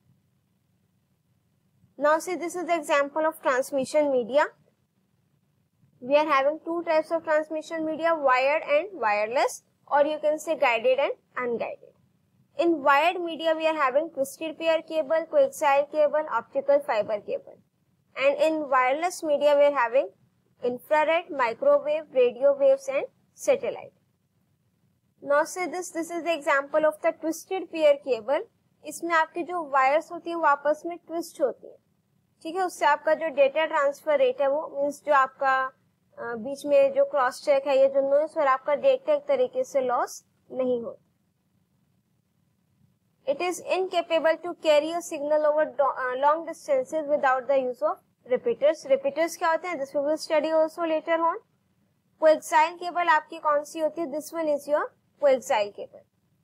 Now see, this is the example of transmission media. We are having two types of transmission media, wired and wireless, or you can say guided and unguided. In wired media, we are having twisted pair cable, coaxial cable, optical fiber cable. And in wireless media, we are having infrared, microwave, radio waves and satellite. Now see this is the example of the twisted pair cable. इसमें आपकी जो wires होती है वो आपस में twist होती है, ठीक है, उससे आपका जो डेटा ट्रांसफर रेट है वो मीन्स जो आपका बीच में जो क्रॉस चेक है, ये जो नॉइस और आपका डेटा एक तरीके से लॉस नहीं होता. It is incapable to carry a signal over long distances without the use of repeaters. Repeaters क्या होते हैं? This we will study also later on. Coaxial cable आपकी कौन सी होती है? This one is your coaxial cable.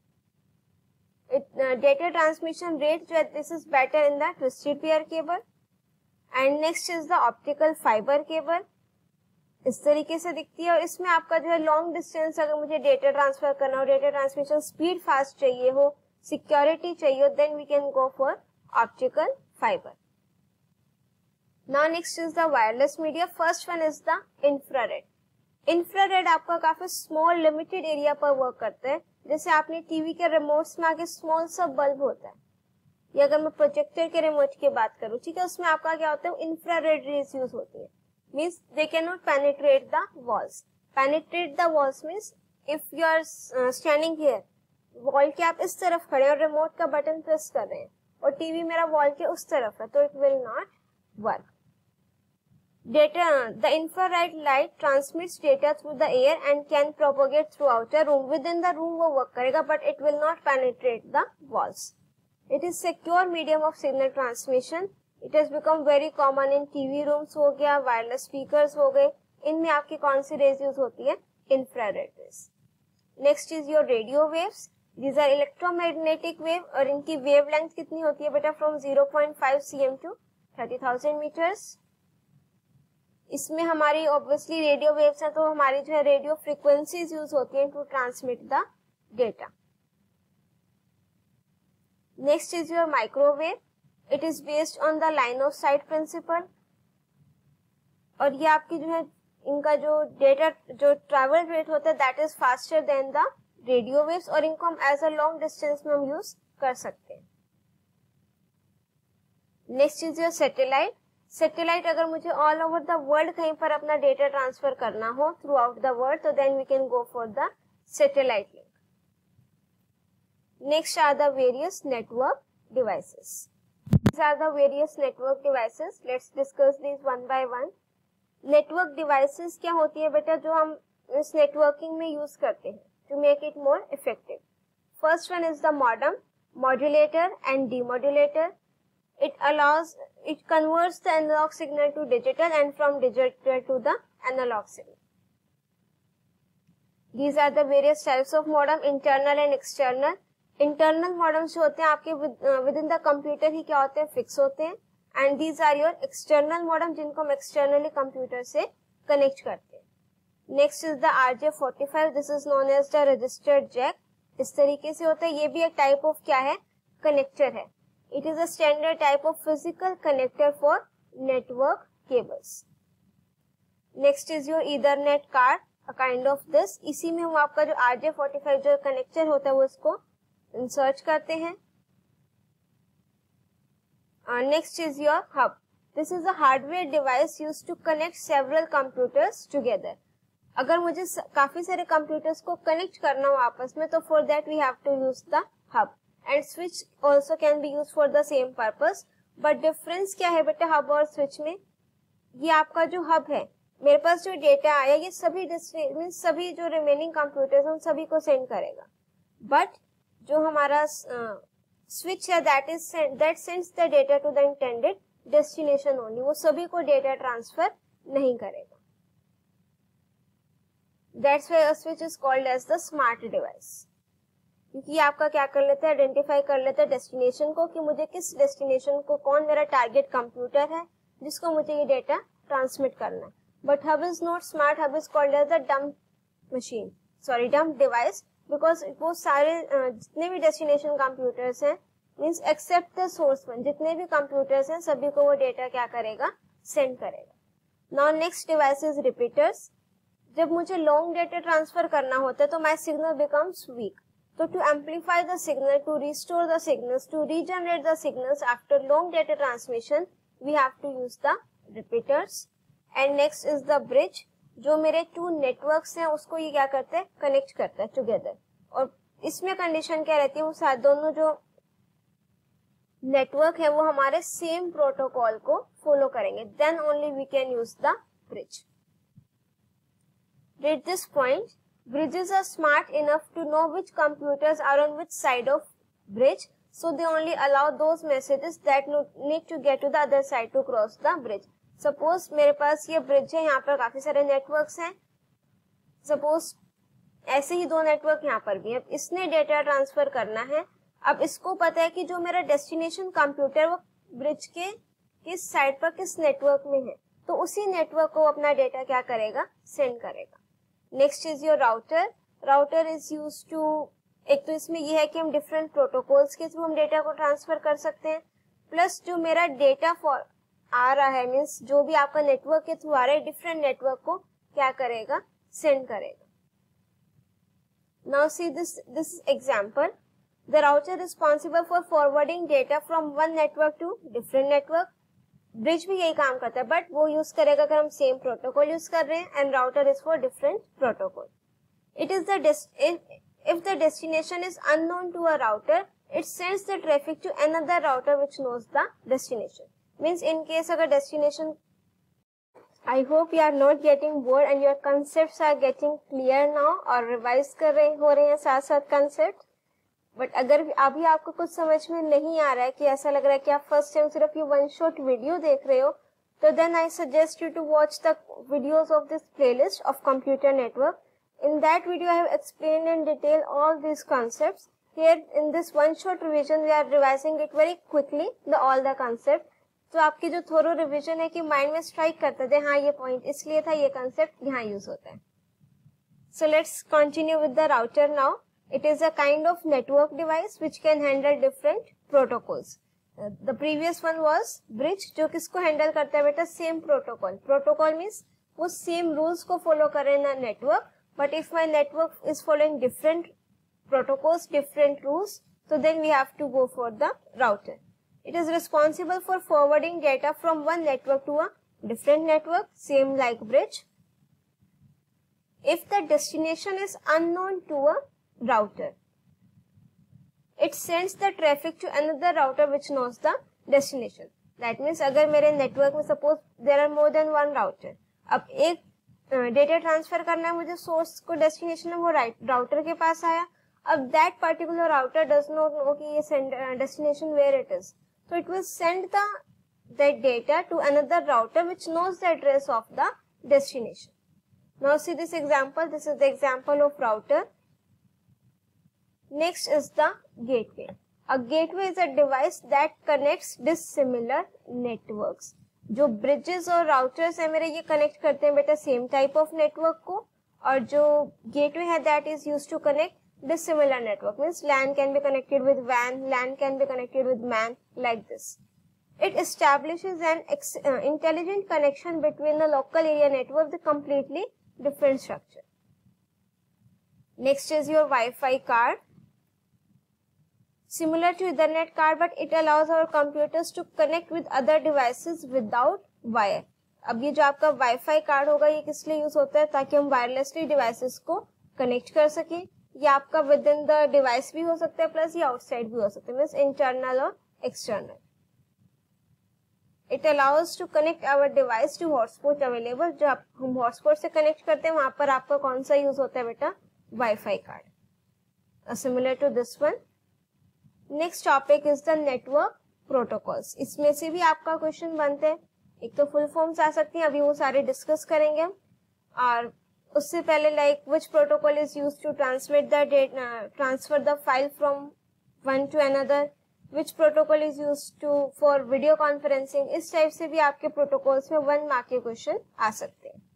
Data transmission rate जो है this is better in the twisted pair cable. And next is the optical fibre cable. इस तरीके से दिखती है, और इसमें आपका जो है लॉन्ग डिस्टेंस अगर मुझे डेटा ट्रांसफर करना हो, डेटा ट्रांसमिशन स्पीड फास्ट चाहिए हो, सिक्योरिटी चाहिए हो, then we can go for optical fiber. Now next is the wireless media. First one is the infrared. Infrared आपका काफी स्मॉल लिमिटेड एरिया पर वर्क करता है. जैसे आपने टीवी के रिमोट्स में आगे स्मॉल सा बल्ब होता है, या अगर मैं प्रोजेक्टर के रिमोट की बात करूं, ठीक है, उसमें आपका क्या होता है, इंफ्रारेड रेज यूज होती है. Means they can not penetrate the walls. Penetrate the walls means if you are standing here, wall के आप इस तरफ खड़े और रिमोट का बटन प्रेस कर रहे हैं और टीवी मेरा वॉल के उस तरफ है, तो it will not work. Data, the infrared light transmits data through the air and can propagate throughout a room. Within the room वो work करेगा, but it will not penetrate the walls. It is secure medium of signal transmission. It has become very common in TV rooms हो गया, wireless speakers हो गए. इनमें आपकी कौन सी raise use होती है, infrared rays. Next is your radio waves. These are electromagnetic wave और इनकी wavelength कितनी होती है बेटा, from 0.5 cm to 30,000 meters. इसमें हमारी ऑब्वियसली रेडियो वेव्स हैं, तो हमारी जो है रेडियो फ्रीक्वेंसीज यूज होती हैं to transmit the data. Next is your microwave. It is based on the line of sight principle. और ये आपकी जो है इनका जो डेटा जो ट्रैवल रेट होता है that is faster than the radio waves, और इनको हम एज अ लॉन्ग डिस्टेंस में हम यूज कर सकते हैं. Next is your satellite. Satellite अगर मुझे ऑल ओवर द वर्ल्ड कहीं पर अपना डेटा ट्रांसफर करना हो थ्रू आउट द वर्ल्ड, तो then we can go for the satellite link. Next are the various network devices. These are the various network devices. Let's discuss these one by one. Network devices क्या होती है बेटा, जो हम इस networking में use करते हैं to make it more effective. First one is the modem, modulator and demodulator. It converts the analog signal to digital and from digital to the analog signal. These are the various types of modem, internal and external. Internal modems जो होते हैं आपके within the computer ही क्या होते हैं, fix होते हैं. And these are your external modem जिनको हम externally computer से कनेक्ट करते हैं. Next is the RJ45. This is known as the registered jack. इस तरीके से होता है. ये भी एक टाइप ऑफ क्या है, कनेक्टर है. It is a standard type of physical connector for network cables. Next is your Ethernet card, a kind of this. इसी में हम आपका जो RJ45 जो कनेक्टर होता है वो इसको इंसर्ट करते हैं. Next is your hub. This is a hardware device used to connect several computers together. अगर मुझे काफी सारे कंप्यूटर्स को कनेक्ट करना हो आपस में, तो for that we have to use the hub. And switch also can be used for the same purpose. But difference क्या है बेटा हब और स्विच में, ये आपका जो हब है, मेरे पास जो डेटा आया ये सभी जो रिमेनिंग कंप्यूटर्स उन सभी को सेंड करेगा. बट जो हमारा स्विच है that sends the data to the intended destination only. वो सभी को डेटा ट्रांसफर नहीं करेगा. That's why a switch is called as the smart device. क्योंकि आपका क्या कर लेता है, आइडेंटिफाई कर लेता है डेस्टिनेशन को, कि मुझे किस डेस्टिनेशन को, कौन मेरा टारगेट कंप्यूटर है जिसको मुझे ये डेटा ट्रांसमिट करना है. But hub is not smart. Hub is called as the dumb machine, sorry dumb device, because वो सारे जितने भी डेस्टिनेशन कंप्यूटर्स हैं, means except the source one, जितने भी कंप्यूटर्स हैं सभी को वो डेटा क्या करेगा, सेंड करेगा. Now next device is repeaters. जब मुझे लॉन्ग डेटा ट्रांसफर करना होता है तो my signal becomes weak. So to amplify the signal, to restore the signals, to regenerate the signals after long data transmission, we have to use the repeaters. And next is the bridge. जो मेरे two networks हैं उसको ये क्या करते हैं, connect करता है together. और इसमें कंडीशन क्या रहती है, वो साथ दोनों जो नेटवर्क है वो हमारे सेम प्रोटोकॉल को फॉलो करेंगे. Then only we can use the bridge. At this point, bridges are smart enough to know which computers are on which side of bridge, so they only allow those messages that need to get to the other side to cross the bridge. Suppose मेरे पास ये bridge है, यहाँ पर काफी सारे networks हैं. Suppose ऐसे ही दो नेटवर्क यहाँ पर भी है. इसने डेटा ट्रांसफर करना है. अब इसको पता है कि जो मेरा डेस्टिनेशन कंप्यूटर वो ब्रिज के किस साइड पर किस नेटवर्क में है, तो उसी नेटवर्क को अपना डेटा क्या करेगा, सेंड करेगा. Next is your router. Router is use to, एक तो इसमें ये है कि हम डिफरेंट प्रोटोकॉल्स के थ्रू हम डेटा को ट्रांसफर कर सकते हैं. प्लस जो मेरा डेटा फॉर आ रहा है, मीन्स जो भी आपका नेटवर्क के थ्रू आ रहा है, डिफरेंट नेटवर्क को क्या करेगा, सेंड करेगा. Now see this example. The router responsible for forwarding data from one network to different network. Bridge भी यही काम करता है, बट वो यूज करेगा अगर हम सेम प्रोटोकॉल यूज कर रहे हैं, and router is for different protocol. It is if the destination is unknown to a router, it sends the traffic to another router which knows the destination. Means in case अगर destination, I hope you are not getting bored and your concepts are getting clear now, और revise हो रहे हैं साथ साथ concept. But अगर अभी आपको कुछ समझ में नहीं आ रहा है, कि ऐसा लग रहा है कि आप फर्स्ट टाइम सिर्फ ये वन शॉट वीडियो देख रहे हो, तो then I suggest you to watch the videos of this playlist of computer network. In that video, I have explained in detail all these concepts. Here, in this one-shot revision, we are revising it very quickly, all the concepts. तो आपकी जो थोरो revision है कि mind में strike करते थे, हाँ ये पॉइंट इसलिए था, ये कंसेप्ट यहाँ यूज होता है. So let's continue with the router now. It is a kind of network device which can handle different protocols. The previous one was bridge, जो किसको हैंडल करता है बेटा, सेम प्रोटोकॉल. प्रोटोकॉल मीन्स वो same rules को follow करे ना network. But if my network is following different protocols, different rules, so then we have to go for the router. It is responsible for forwarding data from one network to a different network, same like bridge. If the destination is unknown to a router, it sends the traffic to another router which knows the destination. That means अगर मेरे network में suppose there are more than one router, अब एक data transfer करना है मुझे, source को destination है वो राउटर के पास आया. अब that particular router does not know कि ये destination where it is, so it will send that data to another router which knows the address of the destination. Now see this example. This is the example of router. Next is the gateway. A gateway is a device that connects dissimilar networks. जो bridges और routers है मेरे, ये connect करते हैं बेटा same type of network को, और जो गेटवे है that is used to connect dissimilar network. Means LAN can be connected with WAN, LAN can be connected with MAN, like this. It establishes an intelligent connection between the local area network with a completely different structure. Next is your Wi-Fi card. Similar to Ethernet card, but it allows our computers to connect with other devices without wire. अब ये जो आपका Wi-Fi card होगा ये किस लिए use होता है, ताकि हम वायरलेसली डिवाइसेस को कनेक्ट कर सकें. ये आपका विद इन द डिवाइस भी हो सकता है, प्लस ये आउटसाइड भी हो सकता है, मीन्स इंटरनल और external. It allows to connect our device to hotspot available. जो हम हॉटस्पॉट से कनेक्ट करते हैं वहां पर आपका कौन सा यूज होता है बेटा, wifi card. Similar to this one. Next topic is the network protocols. इसमें से भी आपका क्वेश्चन बनते हैं. एक तो फुल फॉर्म्स आ सकती हैं, अभी वो सारे डिस्कस करेंगे हम. और उससे पहले like which protocol is used to transmit the transfer the file from one to another, which protocol is used to for video conferencing. इस टाइप से भी आपके प्रोटोकॉल्स में 1 मार्क के क्वेश्चन आ सकते हैं.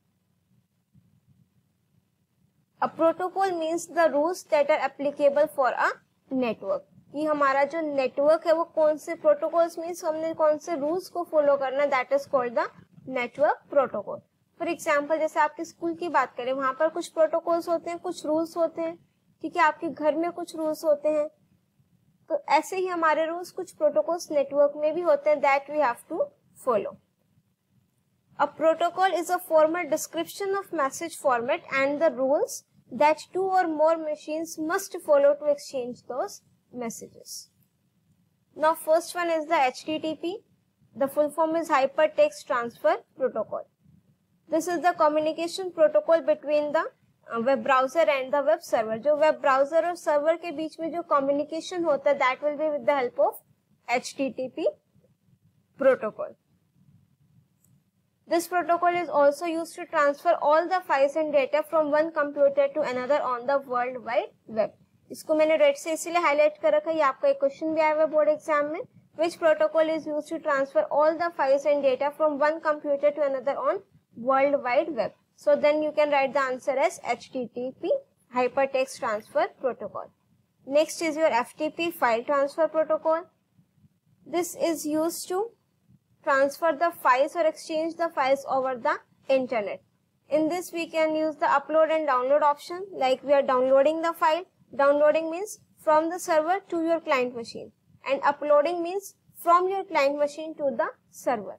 A protocol means the rules that are applicable for a network. कि हमारा जो नेटवर्क है वो कौन से प्रोटोकॉल्स मीन्स हमने कौन से रूल्स को फॉलो करना, that is called the network protocol. For example जैसे आपके स्कूल की बात करें, वहां पर कुछ प्रोटोकॉल्स होते हैं, कुछ रूल्स होते हैं. ठीक है, आपके घर में कुछ रूल्स होते हैं. तो ऐसे ही हमारे रूल्स कुछ प्रोटोकॉल्स नेटवर्क में भी होते हैं, that we have to follow. A protocol is a formal description of message format and the rules that 2 or more machines must follow to exchange those messages. Now first one is the HTTP. The full form is Hypertext Transfer Protocol. This is the communication protocol between the web browser and the web server. जो web browser और server के बीच में जो communication होता है, that will be with the help of HTTP protocol. This protocol is also used to transfer all the files and data from one computer to another on the world wide web. इसको मैंने red से इसीलिए highlight कर रखा है, ये आपका एक क्वेश्चन भी आया हुआ बोर्ड एग्जाम में. Which protocol is used to transfer all the files and data from one computer to another on World Wide Web? So then you can write the answer as HTTP, Hypertext Transfer Protocol. Next is your FTP, File Transfer Protocol. This is used to transfer the files or exchange the files over the internet. In this we can use the upload and download option, like we are downloading the file. Downloading means from the server to your client machine, and uploading means from your client machine to the server.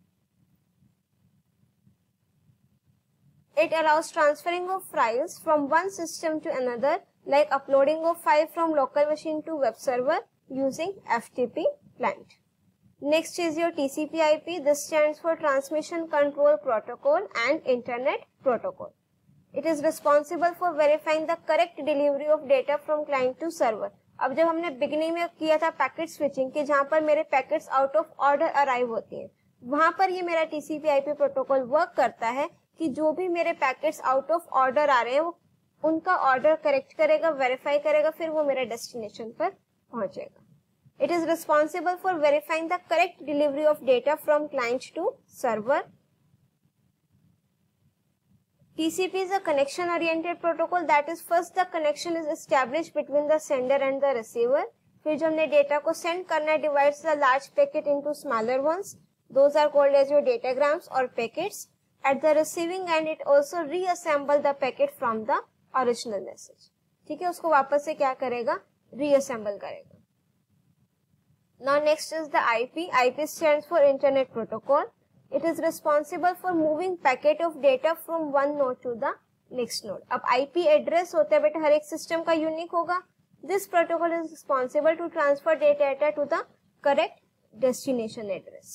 It allows transferring of files from one system to another, like uploading of file from local machine to web server using FTP client. Next is your TCP/IP. This stands for Transmission Control Protocol and Internet Protocol. It is responsible for verifying the correct delivery of data from client to server. अब जब हमने beginning में किया था packet switching कि जहां पर मेरे packets out of order arrive होती हैं, वहां पर ये मेरा TCP/IP प्रोटोकॉल वर्क करता है कि जो भी मेरे पैकेट्स आउट ऑफ ऑर्डर आ रहे हैं वो उनका ऑर्डर करेक्ट करेगा, वेरीफाई करेगा, फिर वो मेरे डेस्टिनेशन पर पहुंचेगा. It is responsible for verifying the correct delivery of data from client to server. TCP is a connection-oriented protocol. That is, first the connection is established between the sender and the receiver. फिर जो हमने data को send करना है, divides the large packet into smaller ones. Those are called as your datagrams or packets. At the receiving end, it also reassemble the packet from the original message. ठीक है, उसको वापस से क्या करेगा, reassemble करेगा. Now next is the IP. IP stands for Internet Protocol. It is responsible for moving packet of data from one node to the next node. अब IP address होता है बेटा, हर एक सिस्टम का यूनिक होगा. This protocol is responsible to transfer data to the correct destination address.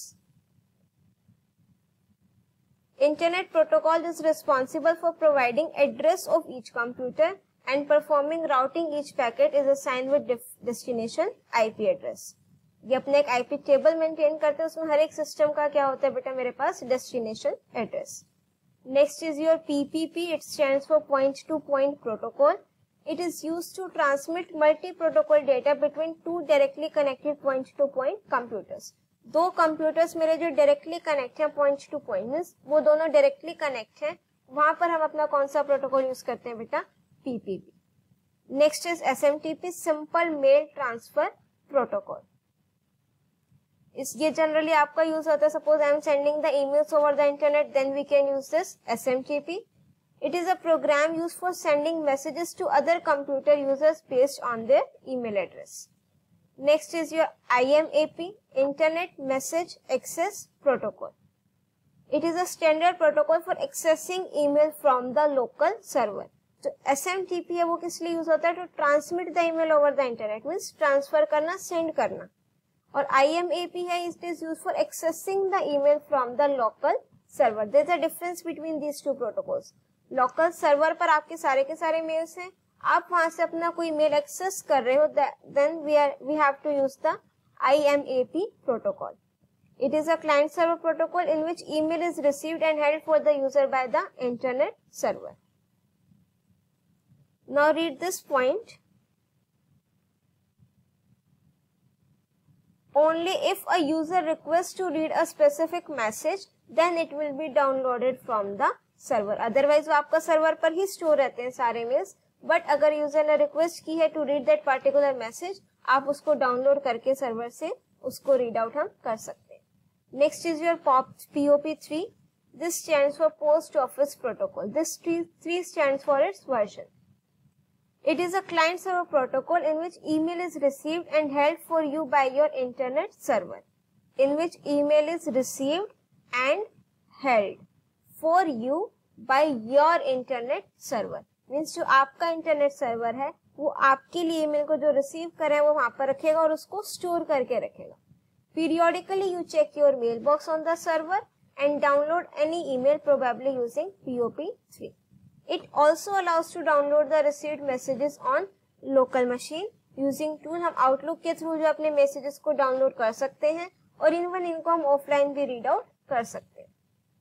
Internet Protocol is responsible for providing address of each computer and performing routing. Each packet is assigned with destination IP address. ये अपने एक IP table maintain करते हैं, उसमें हर एक system का क्या होता है बेटा, मेरे पास destination address. Next is your PPP. It stands for point to point protocol. It is used to transmit multi protocol data between two directly connected point to point computers. दो कंप्यूटर्स मेरे जो डायरेक्टली कनेक्ट है point to point means वो दोनों directly connect है, वहां पर हम अपना कौन सा प्रोटोकॉल यूज करते हैं बेटा, PPP. Next is SMTP, simple mail transfer protocol. ये जनरली आपका यूज होता है, suppose I am sending the emails over the internet, then we can use this SMTP. It is a program use for sending messages to other computer users based on their email address. Next is your IMAP, internet message access protocol. It is a standard protocol for accessing email from the local server. तो SMTP है वो किस लिए use होता है, to transmit the email over the internet means transfer करना, send करना. और IMAP है, it is use for accessing the email from the local server. There is a difference between these two protocols. Local server पर आपके सारे के सारे mails हैं, आप वहां से अपना कोई मेल एक्सेस कर रहे हो, then we have to use the IMAP protocol. It is a client server protocol in which email is received and held for the user by the internet server. Now read this point. Only if a user requests to read a specific message, then it will be downloaded from the server. Otherwise वो आपका server पर ही store रहते हैं सारे mails. But अगर user ने request की है to read that particular message, आप उसको डाउनलोड करके सर्वर से उसको रीड आउट हम कर सकते हैं. Next is your POP3. This stands for post office protocol. This 3 stands for its version. It is a client-server protocol in which email is received and held for you by your internet server. In which email is received and held for you by your internet server. Means जो आपका internet server है वो आपके लिए email को जो receive करे वो वहां पर रखेगा और उसको स्टोर करके रखेगा. Periodically you check your mailbox on the server and download any email probably using POP3. It also allows to download the received messages on local machine using tool. हम आउटलुक के थ्रू जो अपने messages को download कर सकते हैं और even इनको हम ऑफलाइन भी रीड आउट कर सकते हैं.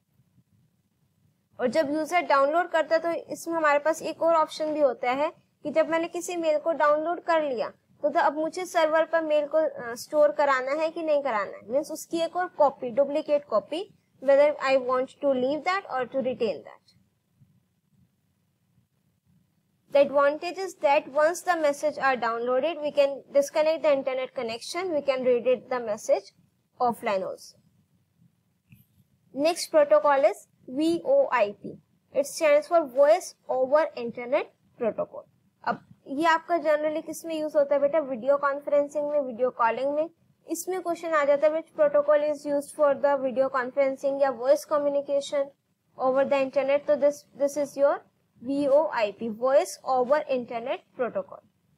और जब यूजर डाउनलोड करता है तो इसमें हमारे पास एक और ऑप्शन भी होता है कि जब मैंने किसी मेल को डाउनलोड कर लिया तो अब मुझे सर्वर पर मेल को स्टोर कराना है कि नहीं कराना है. मीन्स उसकी एक और copy, duplicate copy, whether I want to leave that और to retain that. The advantage is that once the message are downloaded, we can disconnect the internet connection. We can read it the message offline also. Next protocol is VoIP. It stands for Voice over Internet Protocol. अब ये आपका generally किस में use होता है बेटा? Video conferencing में, video calling में. इसमें क्वेश्चन आ जाता है which protocol is used for the video conferencing या voice communication over the internet. तो this is your VoIP, voice over internet protocol.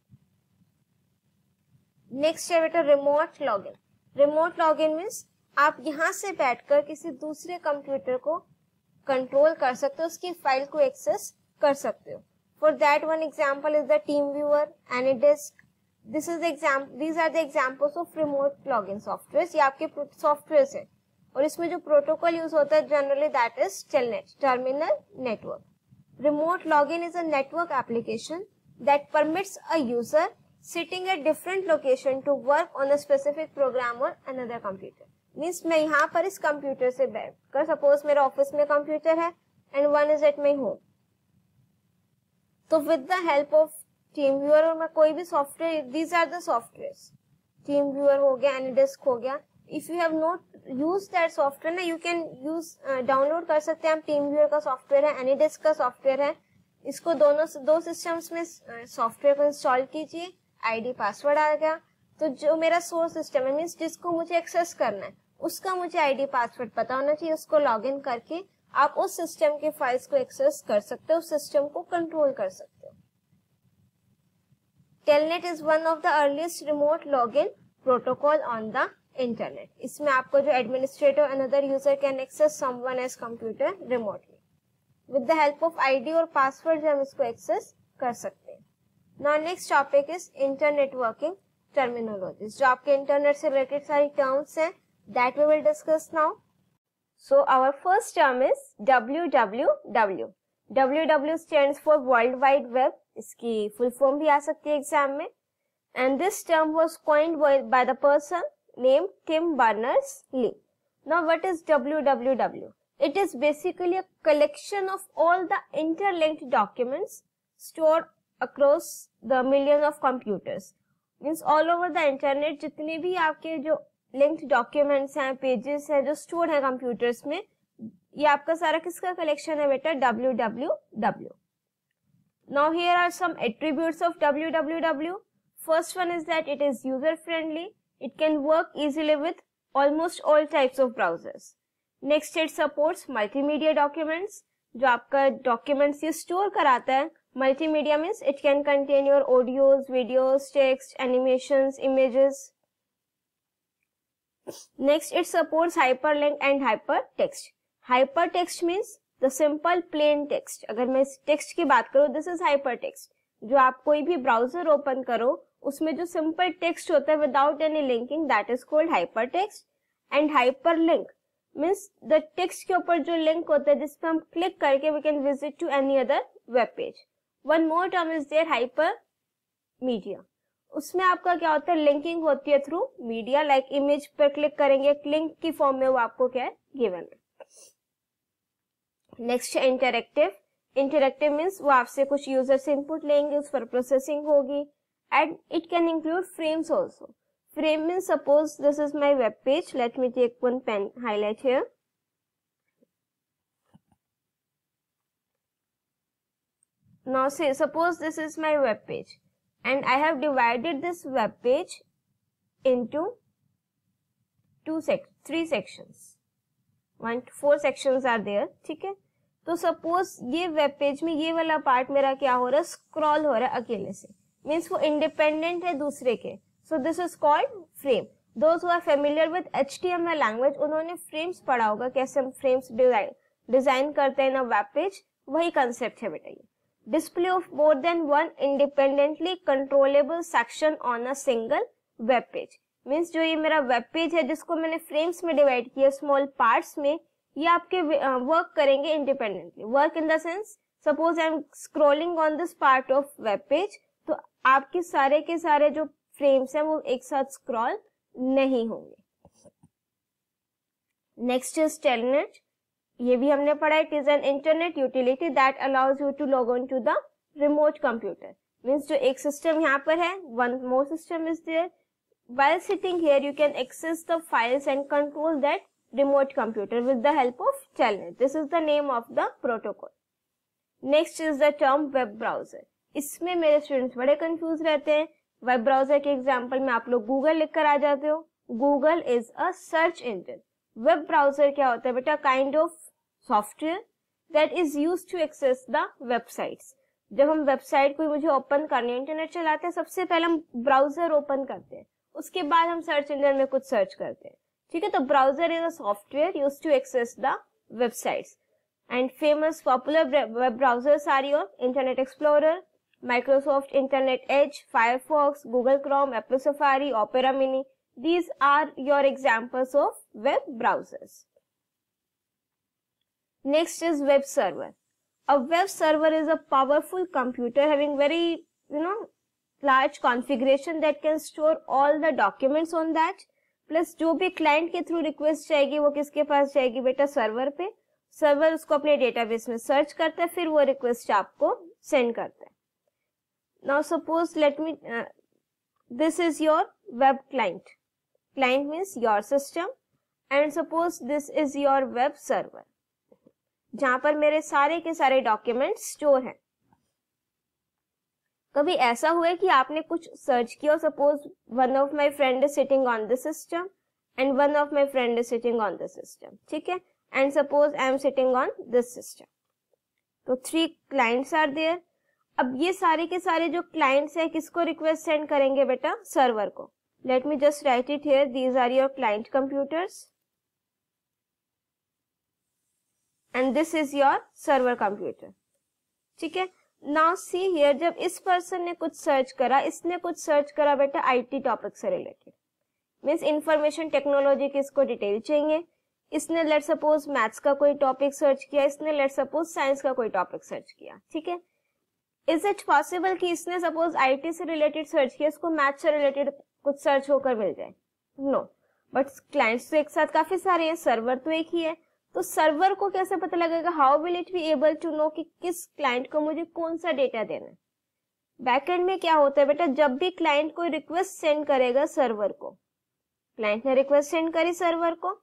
Next है बेटा remote login. Remote login means आप यहाँ से बैठकर किसी दूसरे कंप्यूटर को कंट्रोल कर सकते हो, उसकी फाइल को एक्सेस कर सकते हो. For that one example is the TeamViewer, AnyDesk. These are the examples of remote login softwares. ये आपके सॉफ्टवेयर है और इसमें जो प्रोटोकॉल यूज होता है generally that is Telnet, terminal network. Remote login is a network application that permits a user sitting at different location to work on a specific program or another computer. Means मैं यहाँ पर इस computer से बैठकर, suppose मेरे office में computer है and one is at my home. तो with the help of TeamViewer और मैं कोई भी software, these are the softwares. TeamViewer हो गया, एनीडेस्क हो गया. If you have not use that software ना, यू कैन यूज डाउनलोड कर सकते हैं. हम टीम व्यूअर का सॉफ्टवेयर है, एनीडेस्क का सॉफ्टवेयर है. इसको दो सिस्टम्स में सॉफ्टवेयर को इंस्टॉल कीजिए. आईडी पासवर्ड आ गया. तो जो मेरा सोर्स सिस्टम है मीन्स जिसको मुझे एक्सेस करना है उसका मुझे आईडी पासवर्ड पता होना चाहिए. उसको लॉग इन करके आप उस सिस्टम के फाइल्स को एक्सेस कर सकते हो, उस सिस्टम को कंट्रोल कर सकते हो. Telnet is one of the earliest remote login protocol on the internet. इसमें आपको जो administrator another user can access someone else's computer remotely. With the help of ID और password हम इसको access कर सकते हैं. Now next topic is internet working terminologies. जो आपके internet से related सारी terms हैं that we will discuss now. So our first term is WWW. WWW stands for World Wide Web. इसकी फुल फॉर्म भी आ सकती है एग्जाम में. And this term was coined by the person name Tim Berners-Lee. Now what is WWW? It is basically a collection of all the interlinked documents stored across the million of computers. Means all over the internet जितने भी आपके जो linked documents हैं, pages हैं जो stored है computers में, ये आपका सारा किसका कलेक्शन है बेटा? WWW. Now here are some attributes of WWW. First one is that it is user friendly. It can work easily with almost all types of browsers. Next, it supports multimedia documents. जो आपका documents ये store कराता है. Multimedia means it can contain your audios, videos, text, animations, images. Next, it supports hyperlink and hypertext. Hypertext means the simple plain text. अगर मैं इस text की बात करूं, दिस इज हाइपर टेक्स्ट. जो आप कोई भी ब्राउजर ओपन करो उसमें जो सिंपल टेक्स्ट होता है without any linking, that is called hypertext. And hyperlink means the text के ऊपर जो लिंक होता है जिसपे हम क्लिक करके we can visit to any other web page. One more term is there hypermedia. उसमें आपका क्या होता है? लिंकिंग होती है थ्रू मीडिया. लाइक इमेज पर क्लिक करेंगे, एक लिंक की फॉर्म में वो आपको क्या है? गिवन है. नेक्स्ट है इंटरैक्टिव. इंटरैक्टिव मीन्स वो आपसे कुछ यूजर से इनपुट लेंगे, उस पर प्रोसेसिंग होगी. And it can include frames also. Frame means suppose this is my web page. Let me take one pen highlight here. Now say suppose this is my web page and I have divided this web page into three sections. 1 to 4 sections are there. ठीक है. तो suppose ये web page में ये वाला part मेरा क्या हो रहा है? स्क्रॉल हो रहा है अकेले से. मीन्स वो इंडिपेंडेंट है दूसरे के. So this is called frame. Those who are familiar with HTML language, उन्होंने फ्रेम्स पढ़ा होगा, कैसे हम फ्रेम्स डिजाइन करते हैं ना वेब पेज. वही कंसेप्ट है बेटा ये. Display of more than one independently controllable section on a single web page. Means जो ये मेरा वेब पेज है जिसको मैंने फ्रेम्स में डिवाइड किया स्मॉल पार्ट्स में, ये आपके वर्क करेंगे independently. Work in the sense suppose I am scrolling on this part of web page, तो आपके सारे के सारे जो फ्रेम्स हैं वो एक साथ स्क्रॉल नहीं होंगे. Next is telnet. ये भी हमने पढ़ा. It is an internet utility that allows you to log on to the remote computer. Means जो एक system यहाँ पर है, one more system is there. While sitting here, you can access the files and control that remote computer with the help of telnet. This is the name of the protocol. Next is the term web browser. इसमें मेरे students बड़े confused रहते हैं. Web browser के example में आप लोग Google लिखकर आ जाते हो. Google is a search engine. Web browser क्या होता है बेटा? Kind of software that is used to access the websites. जब हम वेबसाइट कोई मुझे ओपन करनी है, इंटरनेट चलाते हैं, सबसे पहले हम ब्राउजर ओपन करते हैं, उसके बाद हम सर्च इंजन में कुछ सर्च करते हैं. ठीक है, तो browser is a software used to access the websites. And famous popular web browsers are your Internet Explorer, Microsoft Internet Edge, Firefox, Google Chrome, Apple Safari, Opera Mini. These are your examples of web browsers. Next is web server. A web server is a powerful computer having very, large configuration that can store all the documents on that. Plus जो भी client के through request जाएगी वो किसके पास जाएगी बेटा? Server पे. Server उसको अपने डेटाबेस में सर्च करता है, फिर वो रिक्वेस्ट आपको सेंड करता है. Now suppose this is your web client. Client means your system, and suppose this is your web server, जहां पर मेरे सारे के सारे डॉक्यूमेंट्स स्टोर हैं. कभी ऐसा हुआ है कि आपने कुछ सर्च किया, suppose one of my friend is sitting on the system and one of my friend is sitting on the system. ठीक है, and suppose I am sitting on this system. तो 3 क्लाइंट्स आर देयर. अब ये सारे के सारे जो clients हैं किसको रिक्वेस्ट सेंड करेंगे बेटा? सर्वर को. Let me just write it here. These are your client computers. And this is your server computer. ठीक है. Now see here, जब इस person ने कुछ सर्च करा, इसने कुछ सर्च करा बेटा IT टॉपिक से रिलेटेड. मीन्स इंफॉर्मेशन टेक्नोलॉजी की इसको डिटेल चाहिए. इसने लेट सपोज मैथ्स का कोई टॉपिक सर्च किया, इसने लेट सपोज साइंस का कोई टॉपिक सर्च किया. ठीक है. इज इट पॉसिबल कि इसने सपोज IT से रिलेटेड सर्च किया, इसको मैथ से रिलेटेड कुछ सर्च होकर मिल जाए? नो. बट क्लाइंट्स तो एक साथ काफी सारे हैं, सर्वर तो एक ही है. तो सर्वर को कैसे पता लगेगा? How will it be able to know कि किस क्लाइंट को मुझे कौन सा डेटा देना है? बैकएंड में क्या होता है बेटा? जब भी क्लाइंट कोई रिक्वेस्ट सेंड करेगा सर्वर को, क्लाइंट ने रिक्वेस्ट सेंड करी सर्वर को,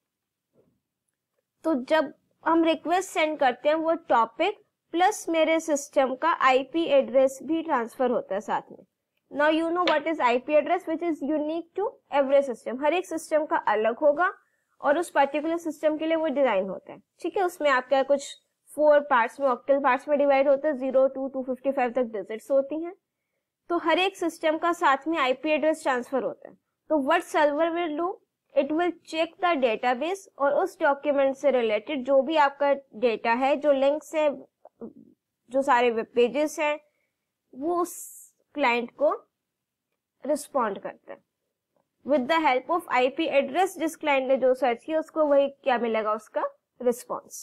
तो जब हम रिक्वेस्ट सेंड करते हैं वो टॉपिक प्लस मेरे सिस्टम का IP एड्रेस भी ट्रांसफर होता है साथ में. Now you know what is IP address, which is unique to every system. हर एक सिस्टम का अलग होगा और उस पर्टिकुलर सिस्टम के लिए वो डिजाइन होता है. ठीक है, उसमें आपका कुछ 4 पार्ट्स में, ऑक्टल पार्ट्स में डिवाइड होता है. 0 to 255 तक डिजिट्स होती हैं. तो हर एक सिस्टम का साथ में IP एड्रेस ट्रांसफर होता है. तो what server will do? It will check the database और उस डॉक्यूमेंट से रिलेटेड जो भी आपका डेटा है, जो लिंक्स है, जो सारे वेब पेजेस हैं, वो उस क्लाइंट को रिस्पॉन्ड करता है with the help of IP address. जिस क्लाइंट ने जो सर्च किया उसको वही क्या मिलेगा? उसका response.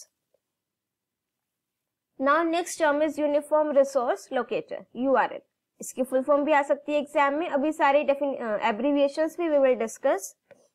Now next term is uniform resource locator, URL. इसकी फुल फॉर्म भी आ सकती है एग्जाम में. अभी सारे एब्रीविएशंस भी we will discuss.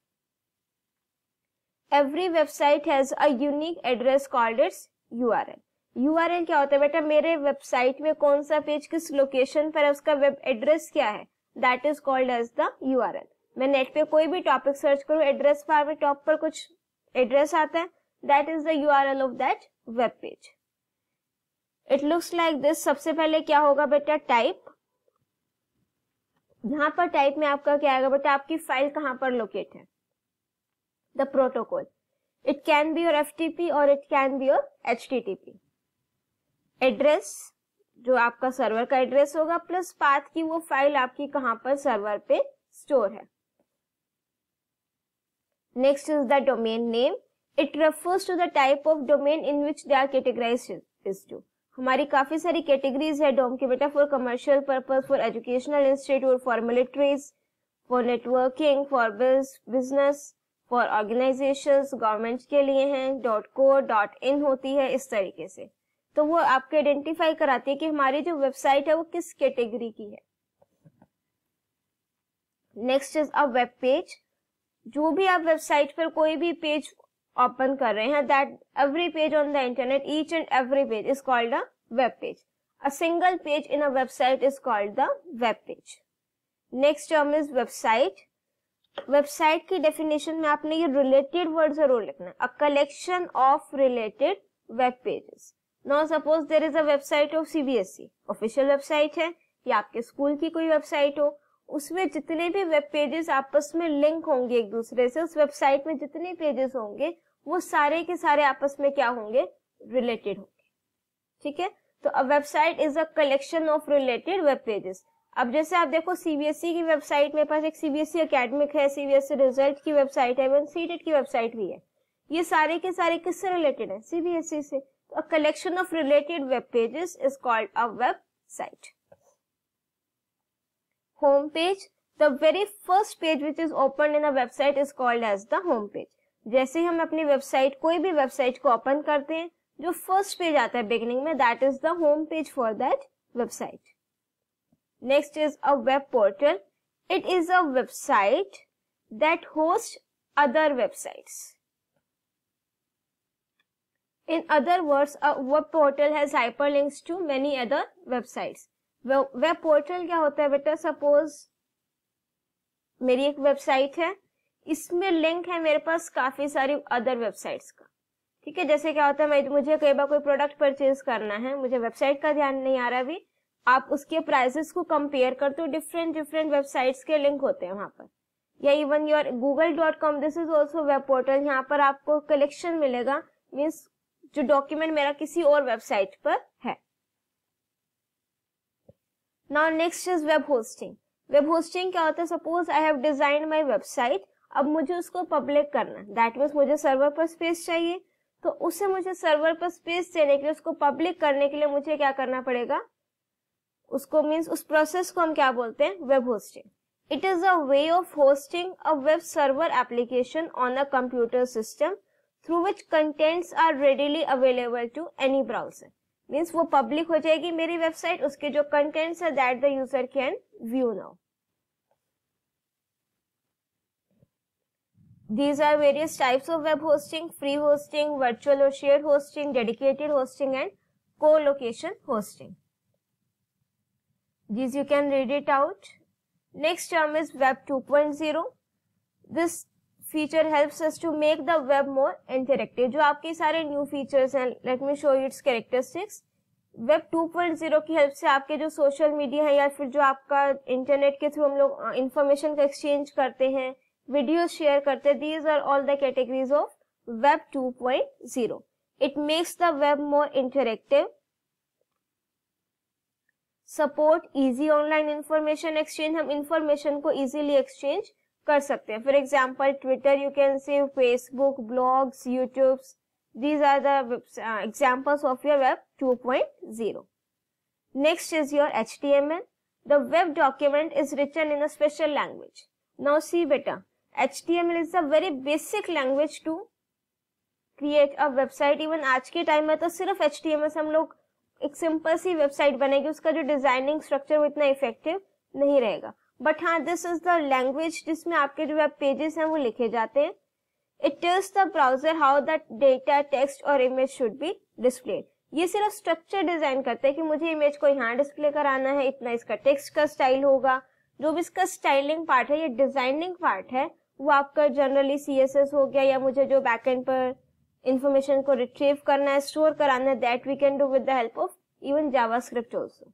Every website has a unique address called its URL. URL क्या होता है बेटा? मेरे वेबसाइट में कौन सा पेज किस लोकेशन पर है, उसका वेब एड्रेस क्या है, that is called as the URL. मैं नेट पे कोई भी टॉपिक सर्च करूं, एड्रेस बार में टॉप पर कुछ एड्रेस आता है, that is the URL of that web page. It looks like this. सबसे पहले क्या होगा बेटा? टाइप. यहाँ पर टाइप में आपका क्या आएगा बेटा? आपकी फाइल कहाँ पर लोकेट है. The protocol. It can be your FTP or it can be your HTTP. Address जो आपका सर्वर का एड्रेस होगा, प्लस पाथ की वो फाइल आपकी कहां पर सर्वर पे स्टोर है. Next is the domain name. It refers to the type of domain in which they are categorised is to. हमारी काफी सारी कैटेगरीज है डोम की बेटा. For commercial purpose, for educational institute, for militaries, for networking, for business, for organisations, government के लिए हैं. .co, .in होती है इस तरीके से. तो वो आपको आइडेंटिफाई कराती है कि हमारी जो वेबसाइट है वो किस कैटेगरी की है. Next is a web page. जो भी आप वेबसाइट पर कोई भी पेज ओपन कर रहे हैं, that every page on the internet, each and every page is called a web page. A single page in a website is called the web page. Next term is website. Website की definition में आपने ये related word जरूर लिखना है. A collection of related web pages. Now suppose there is a website of CBSE, official website है, या आपके स्कूल की कोई वेबसाइट हो, उसमें जितने भी वेब पेजेस आपस में लिंक होंगे एक दूसरे से, उस वेबसाइट में जितने पेजेस होंगे वो सारे के सारे आपस में क्या होंगे, रिलेटेड होंगे. ठीक है, तो a website is a collection of related web pages. अब जैसे आप देखो सीबीएसई की वेबसाइट, मेरे पास एक सीबीएसई एकेडमिक है, सीबीएसई रिजल्ट की वेबसाइट है, इवन सीटेट की वेबसाइट भी है. ये सारे के सारे किससे रिलेटेड है, सीबीएसई से. तो a collection of related web pages is called a website. Home page. The very first page which is open in a website is called as the home page. जैसे हम अपनी वेबसाइट, कोई भी website को open करते हैं, जो first page आता है बिगिनिंग में, that is the home page for that website. Next is a web portal. It is a website that hosts other websites. In other words, a web portal has hyperlinks to many other websites. Web portal क्या होता है बेटा, suppose मेरी एक website है, इसमें link है मेरे पास काफी सारी अदर वेबसाइट्स का. ठीक है, जैसे क्या होता है, मुझे कई बार कोई प्रोडक्ट परचेज करना है, मुझे वेबसाइट का ध्यान नहीं आ रहा अभी, आप उसके प्राइसेस को कंपेयर करते हो, डिफरेंट वेबसाइट्स के लिंक होते हैं वहां पर. या even your google.com, this is also web portal. यहाँ पर आपको कलेक्शन मिलेगा, मीन्स जो डॉक्यूमेंट मेरा किसी और वेबसाइट पर है. Now next is web hosting. Web hosting क्या होता है, suppose I have designed my website, अब मुझे उसको पब्लिक करना है, दैट मीन्स मुझे सर्वर पर स्पेस चाहिए. तो उससे मुझे सर्वर पर स्पेस देने के लिए, उसको पब्लिक करने के लिए मुझे क्या करना पड़ेगा, उसको मीन्स उस प्रोसेस को हम क्या बोलते हैं, web hosting. It is a way of hosting a web server application on a computer system through which contents are readily available to any browser. Means वो पब्लिक हो जाएगी मेरी वेबसाइट, उसके जो कंटेंट्स है that the user can view now. These are various types of web hosting: free hosting, virtual or shared hosting, dedicated hosting and co-location hosting. These you can read it out. Next term is Web 2.0. This feature helps us to make the web more interactive. जो आपके सारे new features हैं, let me show you its characteristics. Web 2.0 की help से आपके जो social media है या फिर जो आपका इंटरनेट के थ्रू हम लोग इंफॉर्मेशन का एक्सचेंज करते हैं, वीडियो शेयर करते हैं, these are all the categories of Web 2.0. It makes the web more interactive. Support easy online information exchange. हम इंफॉर्मेशन को इजीली एक्सचेंज कर सकते हैं. For example Twitter, you can see Facebook, blogs, YouTube. These are the examples of your web 2.0. Next is your HTML. The web document is written in a special language. Now see बेटा, HTML is a very basic language to create a website. Even आज के time में तो सिर्फ HTML से हम लोग एक सिंपल सी वेबसाइट बनेगी, उसका जो डिजाइनिंग स्ट्रक्चर वो इतना इफेक्टिव नहीं रहेगा. बट हाँ, दिस इज द लैंग्वेज जिसमें आपके जो वेब पेजेस हैं वो लिखे जाते हैं. It tells the browser how the data, text और इमेज शुड बी डिस्प्लेड. ये सिर्फ स्ट्रक्चर डिजाइन करते हैं कि मुझे इमेज को यहाँ डिस्प्ले कराना है, इतना इसका टेक्स्ट का स्टाइल होगा. जो भी इसका स्टाइलिंग पार्ट है, ये डिजाइनिंग पार्ट है, वो आपका जनरली CSS हो गया, या मुझे जो बैकएंड पर इंफॉर्मेशन को रिट्रीव करना है, स्टोर कराना है, that we can do with the help of even JavaScript also.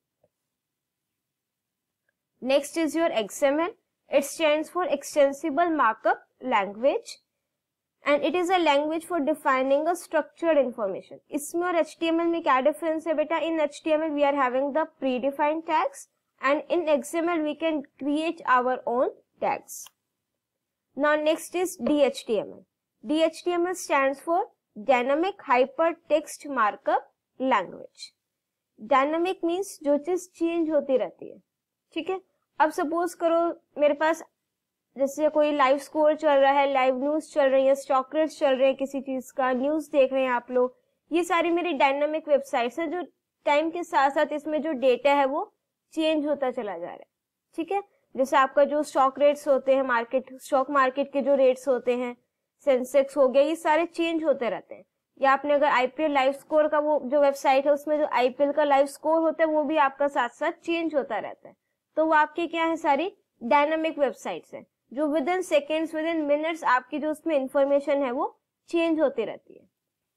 Next is your XML. It stands for extensible markup language and it is a language for defining a structured information. इसमें और HTML में क्या difference है बेटा? In HTML we are having the predefined tags and in XML we can create our own tags. Now next is DHTML. DHTML stands for dynamic hyper text markup language. Dynamic means जो चीज change होती रहती है. ठीक है, अब suppose करो मेरे पास जैसे कोई लाइव स्कोर चल रहा है, लाइव न्यूज चल रही है, स्टॉक रेट्स चल रहे हैं, किसी चीज का न्यूज देख रहे हैं आप लोग, ये सारी मेरी डायनामिक वेबसाइट्स है जो टाइम के साथ साथ इसमें जो डेटा है वो चेंज होता चला जा रहा है. ठीक है, जैसे आपका जो स्टॉक रेट्स होते हैं, मार्केट स्टॉक मार्केट के जो रेट्स होते हैं, सेंसेक्स हो गया, ये सारे चेंज होते रहते हैं. या आपने अगर आईपीएल लाइव स्कोर का वो जो वेबसाइट है उसमें जो आईपीएल का लाइव स्कोर होता है वो भी आपका साथ साथ चेंज होता रहता है। तो वो आपकी क्या है, सारी डायनामिक वेबसाइट्स है जो within seconds, within minutes आपकी जो उसमें इंफॉर्मेशन है वो चेंज होती रहती है।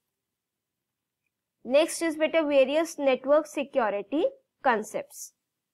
नेक्स्ट इज बेटा various network security concepts.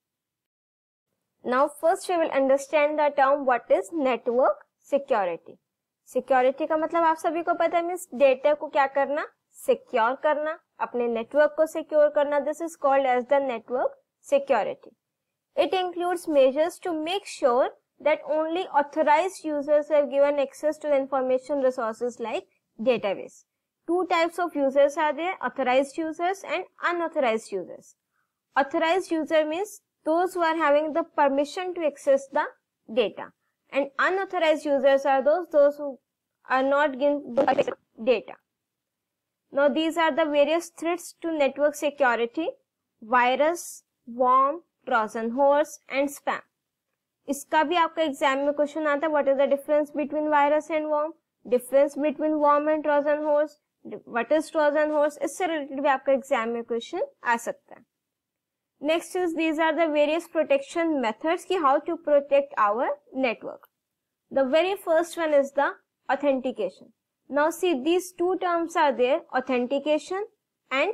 Now first we will understand the term what is network security. Security का मतलब आप सभी को पता है, मीन्स डेटा को क्या करना, सिक्योर करना, अपने नेटवर्क को सिक्योर करना. This is called as the network security. It includes measures to make sure that only authorized users have given access to the information resources like database. Two types of users are there, authorized users and unauthorized users. Authorized user means those who are having the permission to access the data, and unauthorized users are those who are not given the data. Now these are the various threats to network security: virus, worm, Trojan horse and spam. इसका भी आपका exam में question आता है, what is the difference between virus and worm, difference between worm and Trojan horse, what is Trojan horse, इससे related भी आपका exam में क्वेश्चन आ सकता है. Next is these are the various protection methods की how to protect our network. The very first one is the authentication. Now see these two terms are there, authentication and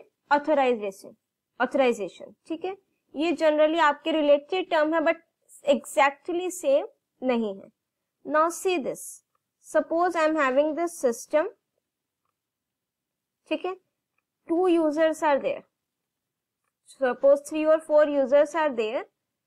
authorisation. ठीक है, ये generally आपके related term है but exactly same नहीं है. Now see this, suppose I am having this system. ठीक है, 2 users are there, suppose 3 or 4 users are there.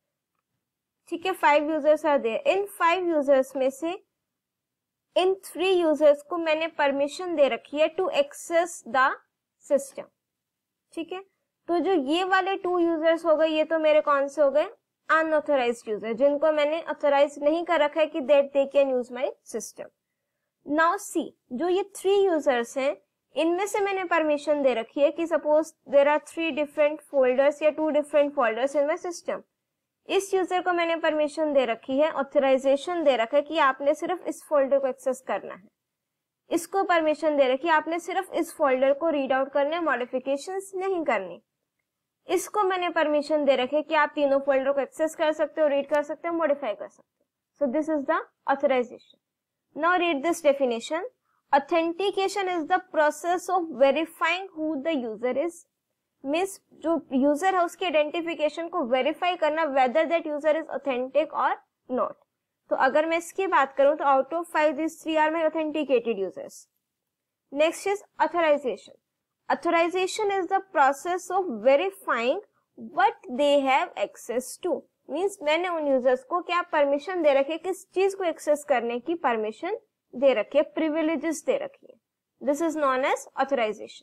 ठीक है, 5 यूजर्स आर देयर. इन 5 यूजर्स में से इन 3 यूजर्स को मैंने परमिशन दे रखी है टू एक्सेस द सिस्टम. ठीक है, तो जो ये वाले 2 यूजर्स हो गए, ये तो मेरे कौन से हो गए, अनऑथराइज्ड यूजर, जिनको मैंने ऑथराइज नहीं कर रखा है कि that they can use my system. Now see, जो ये 3 यूजर्स हैं, इनमें से मैंने परमिशन दे रखी है कि suppose there are 3 different folders या 2 different folders in my system. इस यूजर को मैंने परमिशन दे रखी है, ऑथराइजेशन दे रखा है कि आपने सिर्फ इस फोल्डर को एक्सेस करना है. इसको परमिशन दे रखी है आपने सिर्फ इस फोल्डर को रीड आउट करना है, मॉडिफिकेशंस नहीं करनी. इसको मैंने परमिशन दे रखी है कि आप तीनों फोल्डर को एक्सेस कर सकते हो, रीड कर सकते हो, मॉडिफाई कर सकते हो. So this is the authorisation. Now read this definition. Authentication is the process of verifying who the user is. Means जो यूजर है उसकी आइडेंटिफिकेशन को वेरीफाई करना, whether that user is authentic or not. तो अगर मैं इसकी बात करूं तो out of 5 these 3 are my authenticated users. Next is authorisation. Authorization is the process of verifying what they have access to. Means मैंने उन यूजर्स को क्या परमिशन दे रखी है, किस चीज को एक्सेस करने की परमिशन दे रखी है, प्रिविलेजेस दे रखी है. This is known as authorisation.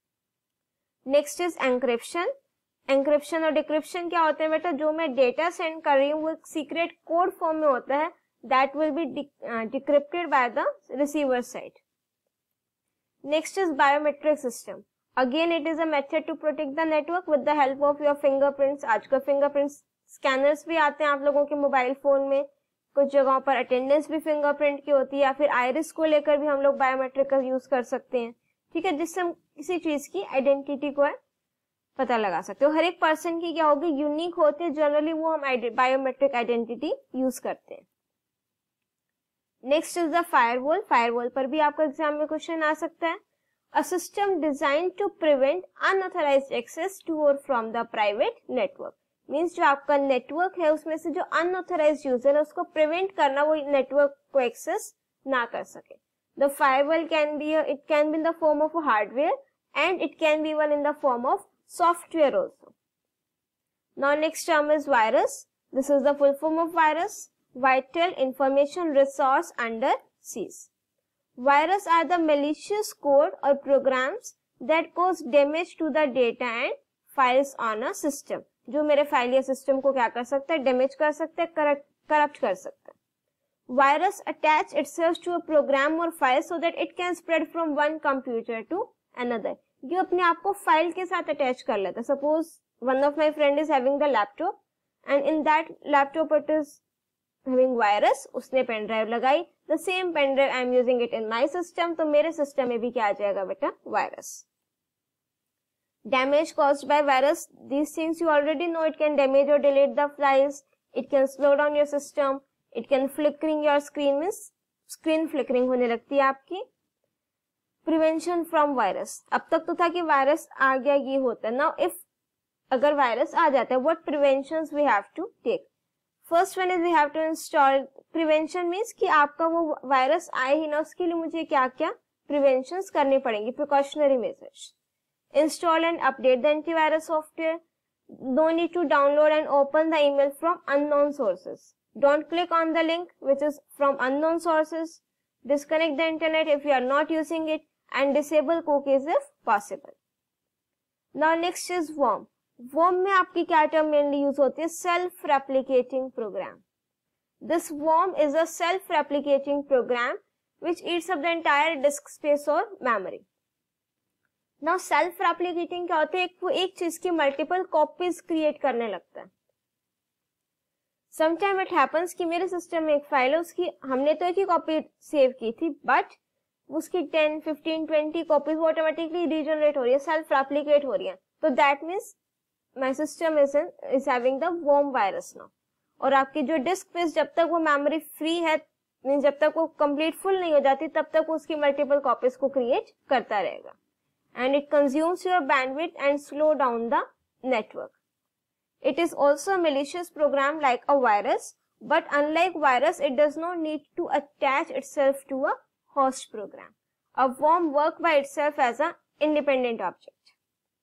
Next is encryption. Encryption और डिक्रिप्शन क्या होते हैं बेटा, जो मैं डेटा सेंड कर रही हूँ वो एक सीक्रेट कोड फॉर्म में होता है, that will be decrypted by the receiver side. Next is biometric system. Again, it is a method to protect the network with the help of your fingerprints. आजकल fingerprint scanners भी आते हैं आप लोगों के मोबाइल फोन में. कुछ जगहों पर अटेंडेंस भी फिंगरप्रिंट की होती है, या फिर आइरिस को लेकर भी हम लोग बायोमेट्रिक का यूज कर सकते हैं. ठीक है, जिससे हम किसी चीज की आइडेंटिटी को पता लगा सकते हो. हर एक पर्सन की क्या होगी, यूनिक होती है, जनरली वो हम बायोमेट्रिक आइडेंटिटी यूज करते हैं. Next is the firewall. Firewall पर भी आपका एग्जाम में क्वेश्चन आ सकता है. A system designed to prevent unauthorized access to or from the private network. Means जो आपका नेटवर्क है उसमें से जो अनऑथराइज्ड यूजर है उसको प्रिवेंट करना, वो नेटवर्क को एक्सेस ना कर सके. The firewall can be in the form of a hardware and it can be even in the form of software also. Now next term is virus. This is the full form of virus. Vital information resource under seize. Virus are the malicious code or programs that cause damage to the data and files on a system. जो मेरे file या system को क्या कर सकता है, damage कर सकता है, करप्ट कर सकता है. Virus attach itself to a program or file so that it can spread from one computer to another. ये अपने आप को फाइल के साथ अटैच कर लेता है. Suppose one of my friend is having the laptop and in that laptop it is having virus, उसने पेन ड्राइव लगाई, the same pen drive I am using it in my system, तो मेरे system में भी क्या आ जाएगा बेटा, virus. Damage caused by virus, these things you already know. It can damage or delete the files, it can slow down your system, it can flickering your screen, means screen flickering होने लगती है आपकी. Prevention from virus, अब तक तो था कि virus आ गया ये होता है. Now if अगर वायरस आ जाता है, what preventions we have to take? First one is we have to install. Prevention means कि आपका वो वायरस आए ही ना, उसके लिए मुझे क्या क्या preventions करने पड़ेंगे, precautionary measures. Install and update the antivirus software. No need to download and open the email from unknown sources. Don't click on the link which is from unknown sources. Disconnect the internet if you are not using it and disable cookies if possible. Now next is worm. Worm में आपकी क्या term mainly use होती है? Self-replicating program. This worm is a self-replicating program which eats up the entire disk space or memory. Now self-replicating क्या होता है? वो एक चीज की multiple copies create करने लगता है. Sometime it happens कि मेरे सिस्टम में एक फाइल है, उसकी हमने तो एक ही कॉपी सेव की थी, बट उसकी 10, 15, 20 कॉपीज वो ऑटोमेटिकली रीजनरेट हो रही है, सेल्फ रेप्लिकेट हो रही है. तो that means my system is having the worm virus now. और आपकी जो डिस्क स्पेस जब तक वो मेमोरी फ्री है, मीन्स जब तक वो कंप्लीट फुल नहीं हो जाती, तब तक वो उसकी मल्टीपल कॉपीज को क्रिएट करता रहेगा. And it consumes your bandwidth and slow down the network. It is also a malicious program like a virus, but unlike virus, it does not need to attach itself to a host program. A worm works by itself as an independent object.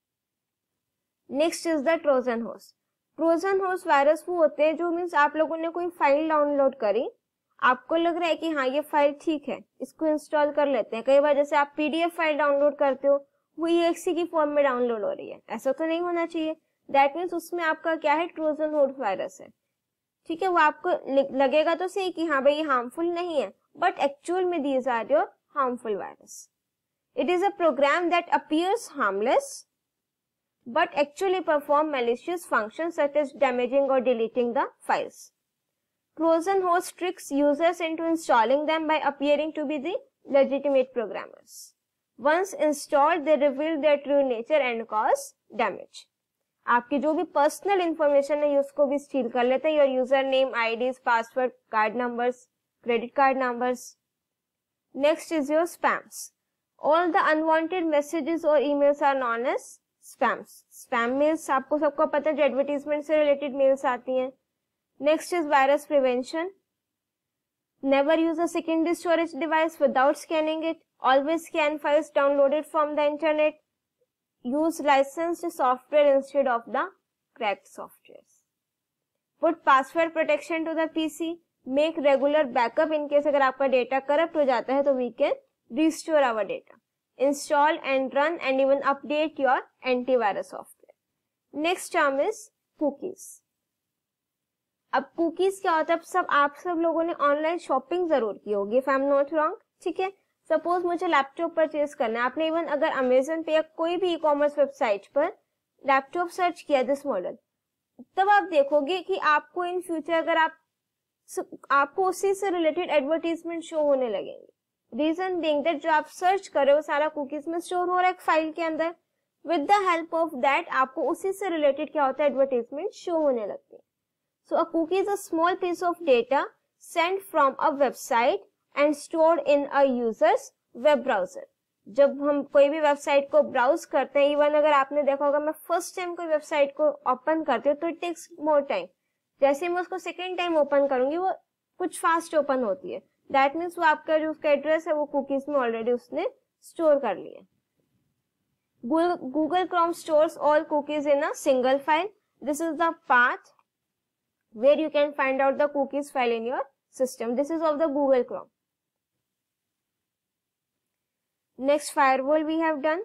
Next is the Trojan horse. Trojan horse virus वो होते हैं जो means आप लोगों ने कोई file download करी, आपको लग रहा है कि हाँ ये फाइल ठीक है, इसको इंस्टॉल कर लेते हैं. कई बार जैसे आप पीडीएफ फाइल डाउनलोड करते हो, वो EXE की फॉर्म में डाउनलोड हो रही है, ऐसा तो नहीं होना चाहिए. दैट मीन्स उसमें आपका क्या है, ट्रोजन हॉर्स वायरस है. ठीक है, वो आपको लगेगा तो सही कि हाँ भाई ये हार्मफुल नहीं है, बट एक्चुअल में these are your harmful virus. It is a program that appears harmless but actually perform malicious functions such as damaging or deleting the files. Trojan horse tricks users into installing them by appearing to be the legitimate programmers. Once installed, they reveal their true nature and cause damage. आपकी जो भी personal information है उसको भी steel कर लेते हैं. Your user name, IDs, password, card numbers, credit card numbers. Next is your spams. All the unwanted messages और emails are known as spams. Spam mails आपको सबको पता है जो एडवर्टीजमेंट से रिलेटेड मेल्स आती हैं. Next is virus prevention. Never use a secondary storage device without scanning it. Always scan files downloaded from the internet. Use licensed software instead of the cracked software. Put password protection to the PC. Make regular backup in case अगर आपका data corrupt हो जाता है तो we can restore our data. Install and run and even update your antivirus software. Next term is cookies. अब cookies क्या होता है? आप सब लोगों ने ऑनलाइन शॉपिंग जरूर की होगी, if I'm not wrong. ठीक है, सपोज मुझे लैपटॉप परचेज करना है, आपने इवन अगर अमेजन पे या कोई भी ई कॉमर्स वेबसाइट पर लैपटॉप सर्च किया दिस मॉडल, तब आप देखोगे कि आपको इन फ्यूचर अगर आपको उसी से रिलेटेड एडवर्टीजमेंट शो होने लगेंगे. रीजन बीइंग दैट जो आप सर्च कर रहे हो सारा कुकीज में स्टोर हो रहा है एक फाइल के अंदर. With the help of that आपको उसी से रिलेटेड क्या होता है, एडवर्टीजमेंट शो होने लगती है. So a cookie is a small piece of data sent from a website and stored in a user's web browser. जब हम कोई भी वेबसाइट को ब्राउज करते हैं, इवन अगर आपने देखा होगा मैं फर्स्ट टाइम कोई वेबसाइट को ओपन करती हूँ तो इट टेक्स मोर टाइम. जैसे मैं उसको सेकेंड टाइम ओपन करूंगी वो कुछ फास्ट ओपन होती है. दैट मीन्स वो आपका जो उसका एड्रेस है वो कुकीज में ऑलरेडी उसने स्टोर कर लिया. Google Chrome stores all cookies in a single file. This is the path where you can find out the cookies file in your system. This is of the Google Chrome. Next firewall we have done.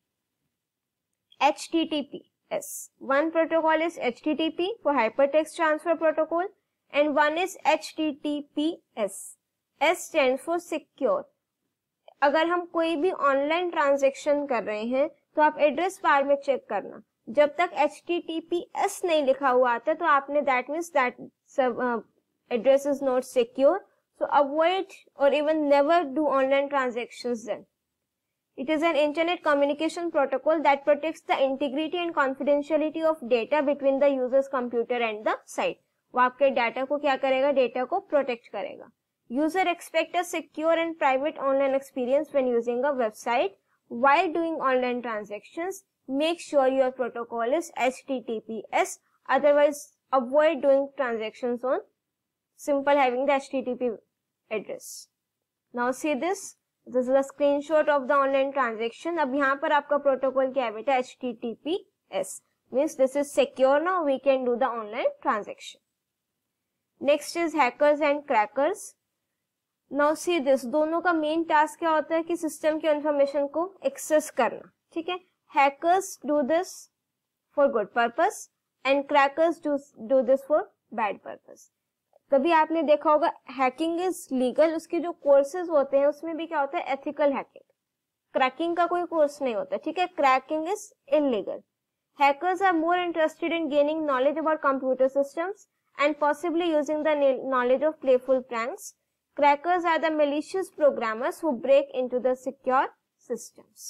HTTPS. One protocol is HTTP for hypertext transfer protocol and one is HTTPS. S stands for secure. अगर हम कोई भी online transaction कर रहे हैं तो आप address bar में चेक करना, जब तक HTTPS नहीं लिखा हुआ आता तो आपने that means that address is not secure, so avoid or even never do online transactions then. It is an internet communication protocol that protects the integrity and confidentiality of data between the user's computer and the site. वो आपके data को क्या करेगा, data को protect करेगा. User expect a secure and private online experience when using a website. While doing online transactions, make sure your protocol is HTTPS. Otherwise, avoid doing transactions on simple having the HTTP address. Now see this. This is a screenshot of the online transaction. अब यहाँ पर आपका protocol क्या है बेटा, HTTPS. Means this is secure now. We can do the online transaction. Next is hackers and crackers. Now see this. दोनों का main task क्या होता है कि सिस्टम की इंफॉर्मेशन को एक्सेस करना. ठीक है. Hackers do this for good purpose and crackers do this for bad purpose. कभी आपने देखा होगा हैकिंग इज लीगल, उसके जो कोर्सेज होते हैं उसमें भी क्या होता है, एथिकल हैकिंग. क्रैकिंग का कोई कोर्स नहीं होता. ठीक है. Cracking is illegal. Hackers are more interested in gaining knowledge about computer systems and possibly using the knowledge of playful pranks. Crackers are the malicious programmers who break into the secure systems.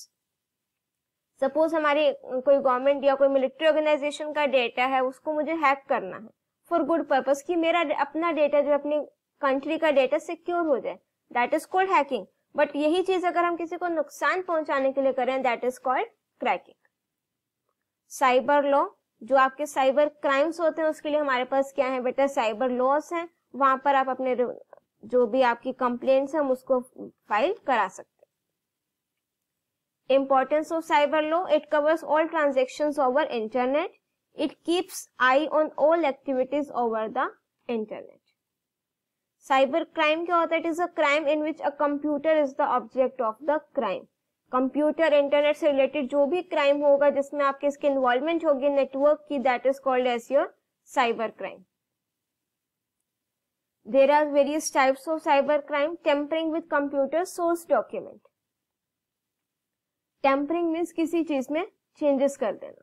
Suppose हमारी कोई government या कोई military organisation का data है, उसको मुझे hack करना है फॉर गुड पर्पस, कि मेरा अपना डेटा जो अपनी कंट्री का डेटा सिक्योर हो जाए. That is called hacking. But यही चीज अगर हम किसी को नुकसान पहुंचाने के लिए करें, that is called cracking. Cyber law, जो आपके साइबर क्राइम्स होते हैं उसके लिए हमारे पास क्या है बेटा, साइबर लॉस है. वहां पर आप अपने जो भी आपकी कंप्लेंट्स है हम उसको फाइल करा सकते हैं. Importance of cyber law, it covers all transactions over internet. It keeps eye on all activities over the internet. Cyber crime क्या होता है? It is a crime in which a computer is the object of the crime. Computer internet से related जो भी crime होगा जिसमें आपके इसकी इन्वॉल्वमेंट होगी नेटवर्क की, that is called as your cyber crime. There are various types of cyber crime. Tampering with computer source document. Tampering means किसी चीज में चेंजेस कर देना.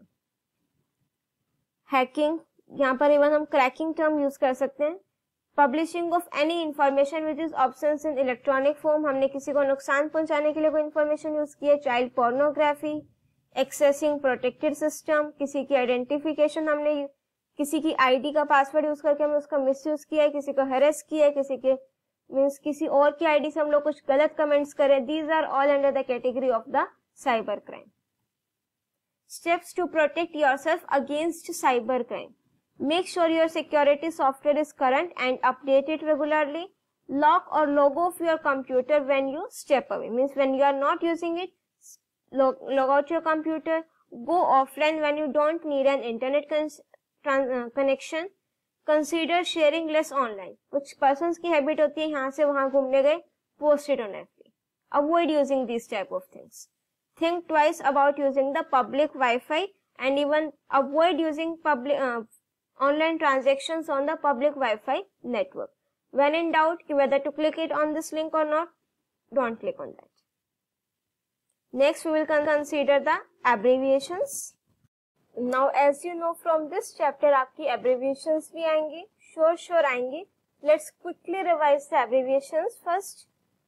हैकिंग, यहाँ पर इवन हम क्रैकिंग टर्म यूज कर सकते हैं. Publishing of any information which is obscene in electronic form, हमने किसी को नुकसान पहुंचाने के लिए कोई इंफॉर्मेशन यूज की है. Child pornography. Accessing protected system, किसी की आइडेंटिफिकेशन, हमने किसी की आईडी का पासवर्ड यूज करके हमने उसका मिसयूज किया है, किसी को हेरेस किया है, किसी के मीन्स किसी और की आईडी से हम लोग कुछ गलत कमेंट्स करें. These are all under the category of the cyber crime. Steps to protect yourself against cyber crime. Make sure your security software is current and update it regularly. Lock or log off your computer when you step away. Means when you are not using it, log out your computer. Go offline when you don't need an internet connection. Consider sharing less online. कुछ persons की habit होती है यहाँ से वहाँ घूमने गए, post it on FB. Avoid using these type of things. Think twice about using the public Wi-Fi and even avoid using online transactions on the public Wi-Fi network. When in doubt whether to click it on this link or not, don't click on that. Next, we will consider the abbreviations. Now, as you know from this chapter, आपकी abbreviations भी आएंगी, sure आएंगी. Let's quickly revise the abbreviations first.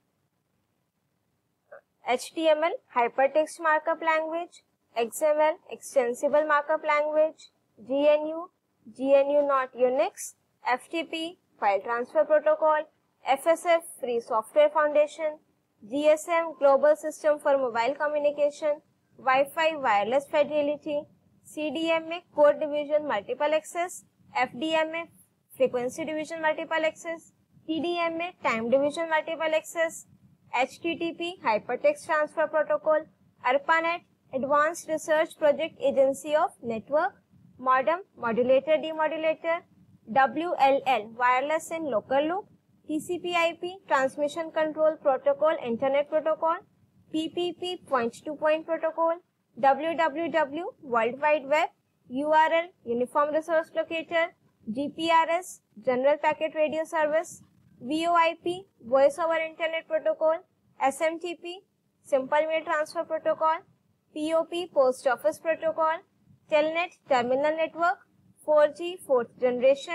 HTML, Hypertext Markup Language. XML, Extensible Markup Language. GNU Not Unix. FTP, File Transfer Protocol. FSF, Free Software Foundation. GSM, Global System for Mobile Communication. Wi-Fi, Wireless Fidelity. CDMA, Code Division Multiple Access. FDMA, Frequency Division Multiple Access. TDMA, Time Division Multiple Access. HTTP, Hypertext Transfer Protocol. ARPANET, Advanced Research Project Agency of Network. Modem, Modulator Demodulator. WLL, Wireless and Local Loop. TCP/IP, Transmission Control Protocol, Internet Protocol. PPP, Point-to-Point Protocol. WWW, World Wide Web. URL, Uniform Resource Locator. GPRS, General Packet Radio Service. VoIP, Voice over Internet Protocol. SMTP, Simple Mail Transfer Protocol. POP, Post Office Protocol. Telnet, Terminal Network. 4G, 4th Generation.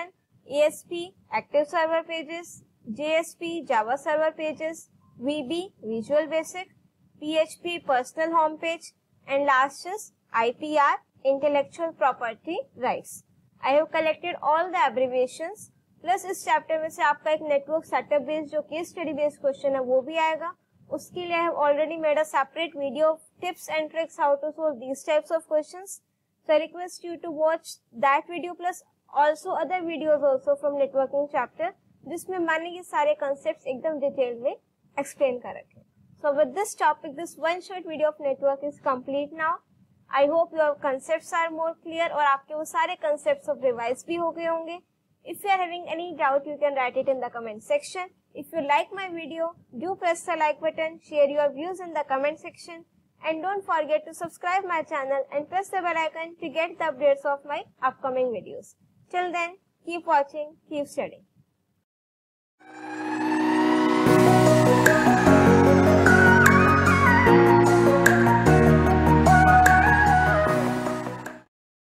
ASP Active Server Pages, JSP Java Server Pages, VB Visual Basic, PHP Personal Homepage, and last is IPR Intellectual Property Rights. I have collected all the abbreviations. Plus इस chapter में से आपका एक network setup based जो case study based question है वो भी आएगा. उसके लिए I have already made a separate video of tips and tricks how to solve these types of questions. So I request you to watch that video plus also other videos also from networking chapter जिसमें मैंने ये सारे concepts एकदम detail में explain कर रखे. So with this topic, this one short video of network is complete now. I hope your concepts are more clear और आपके वो सारे concepts of revise भी हो गए होंगे. If you are having any doubt, you can write it in the comment section. If you like my video, do press the like button, share your views in the comment section. And don't forget to subscribe my channel and press the bell icon to get the updates of my upcoming videos. Till then, keep watching, keep studying.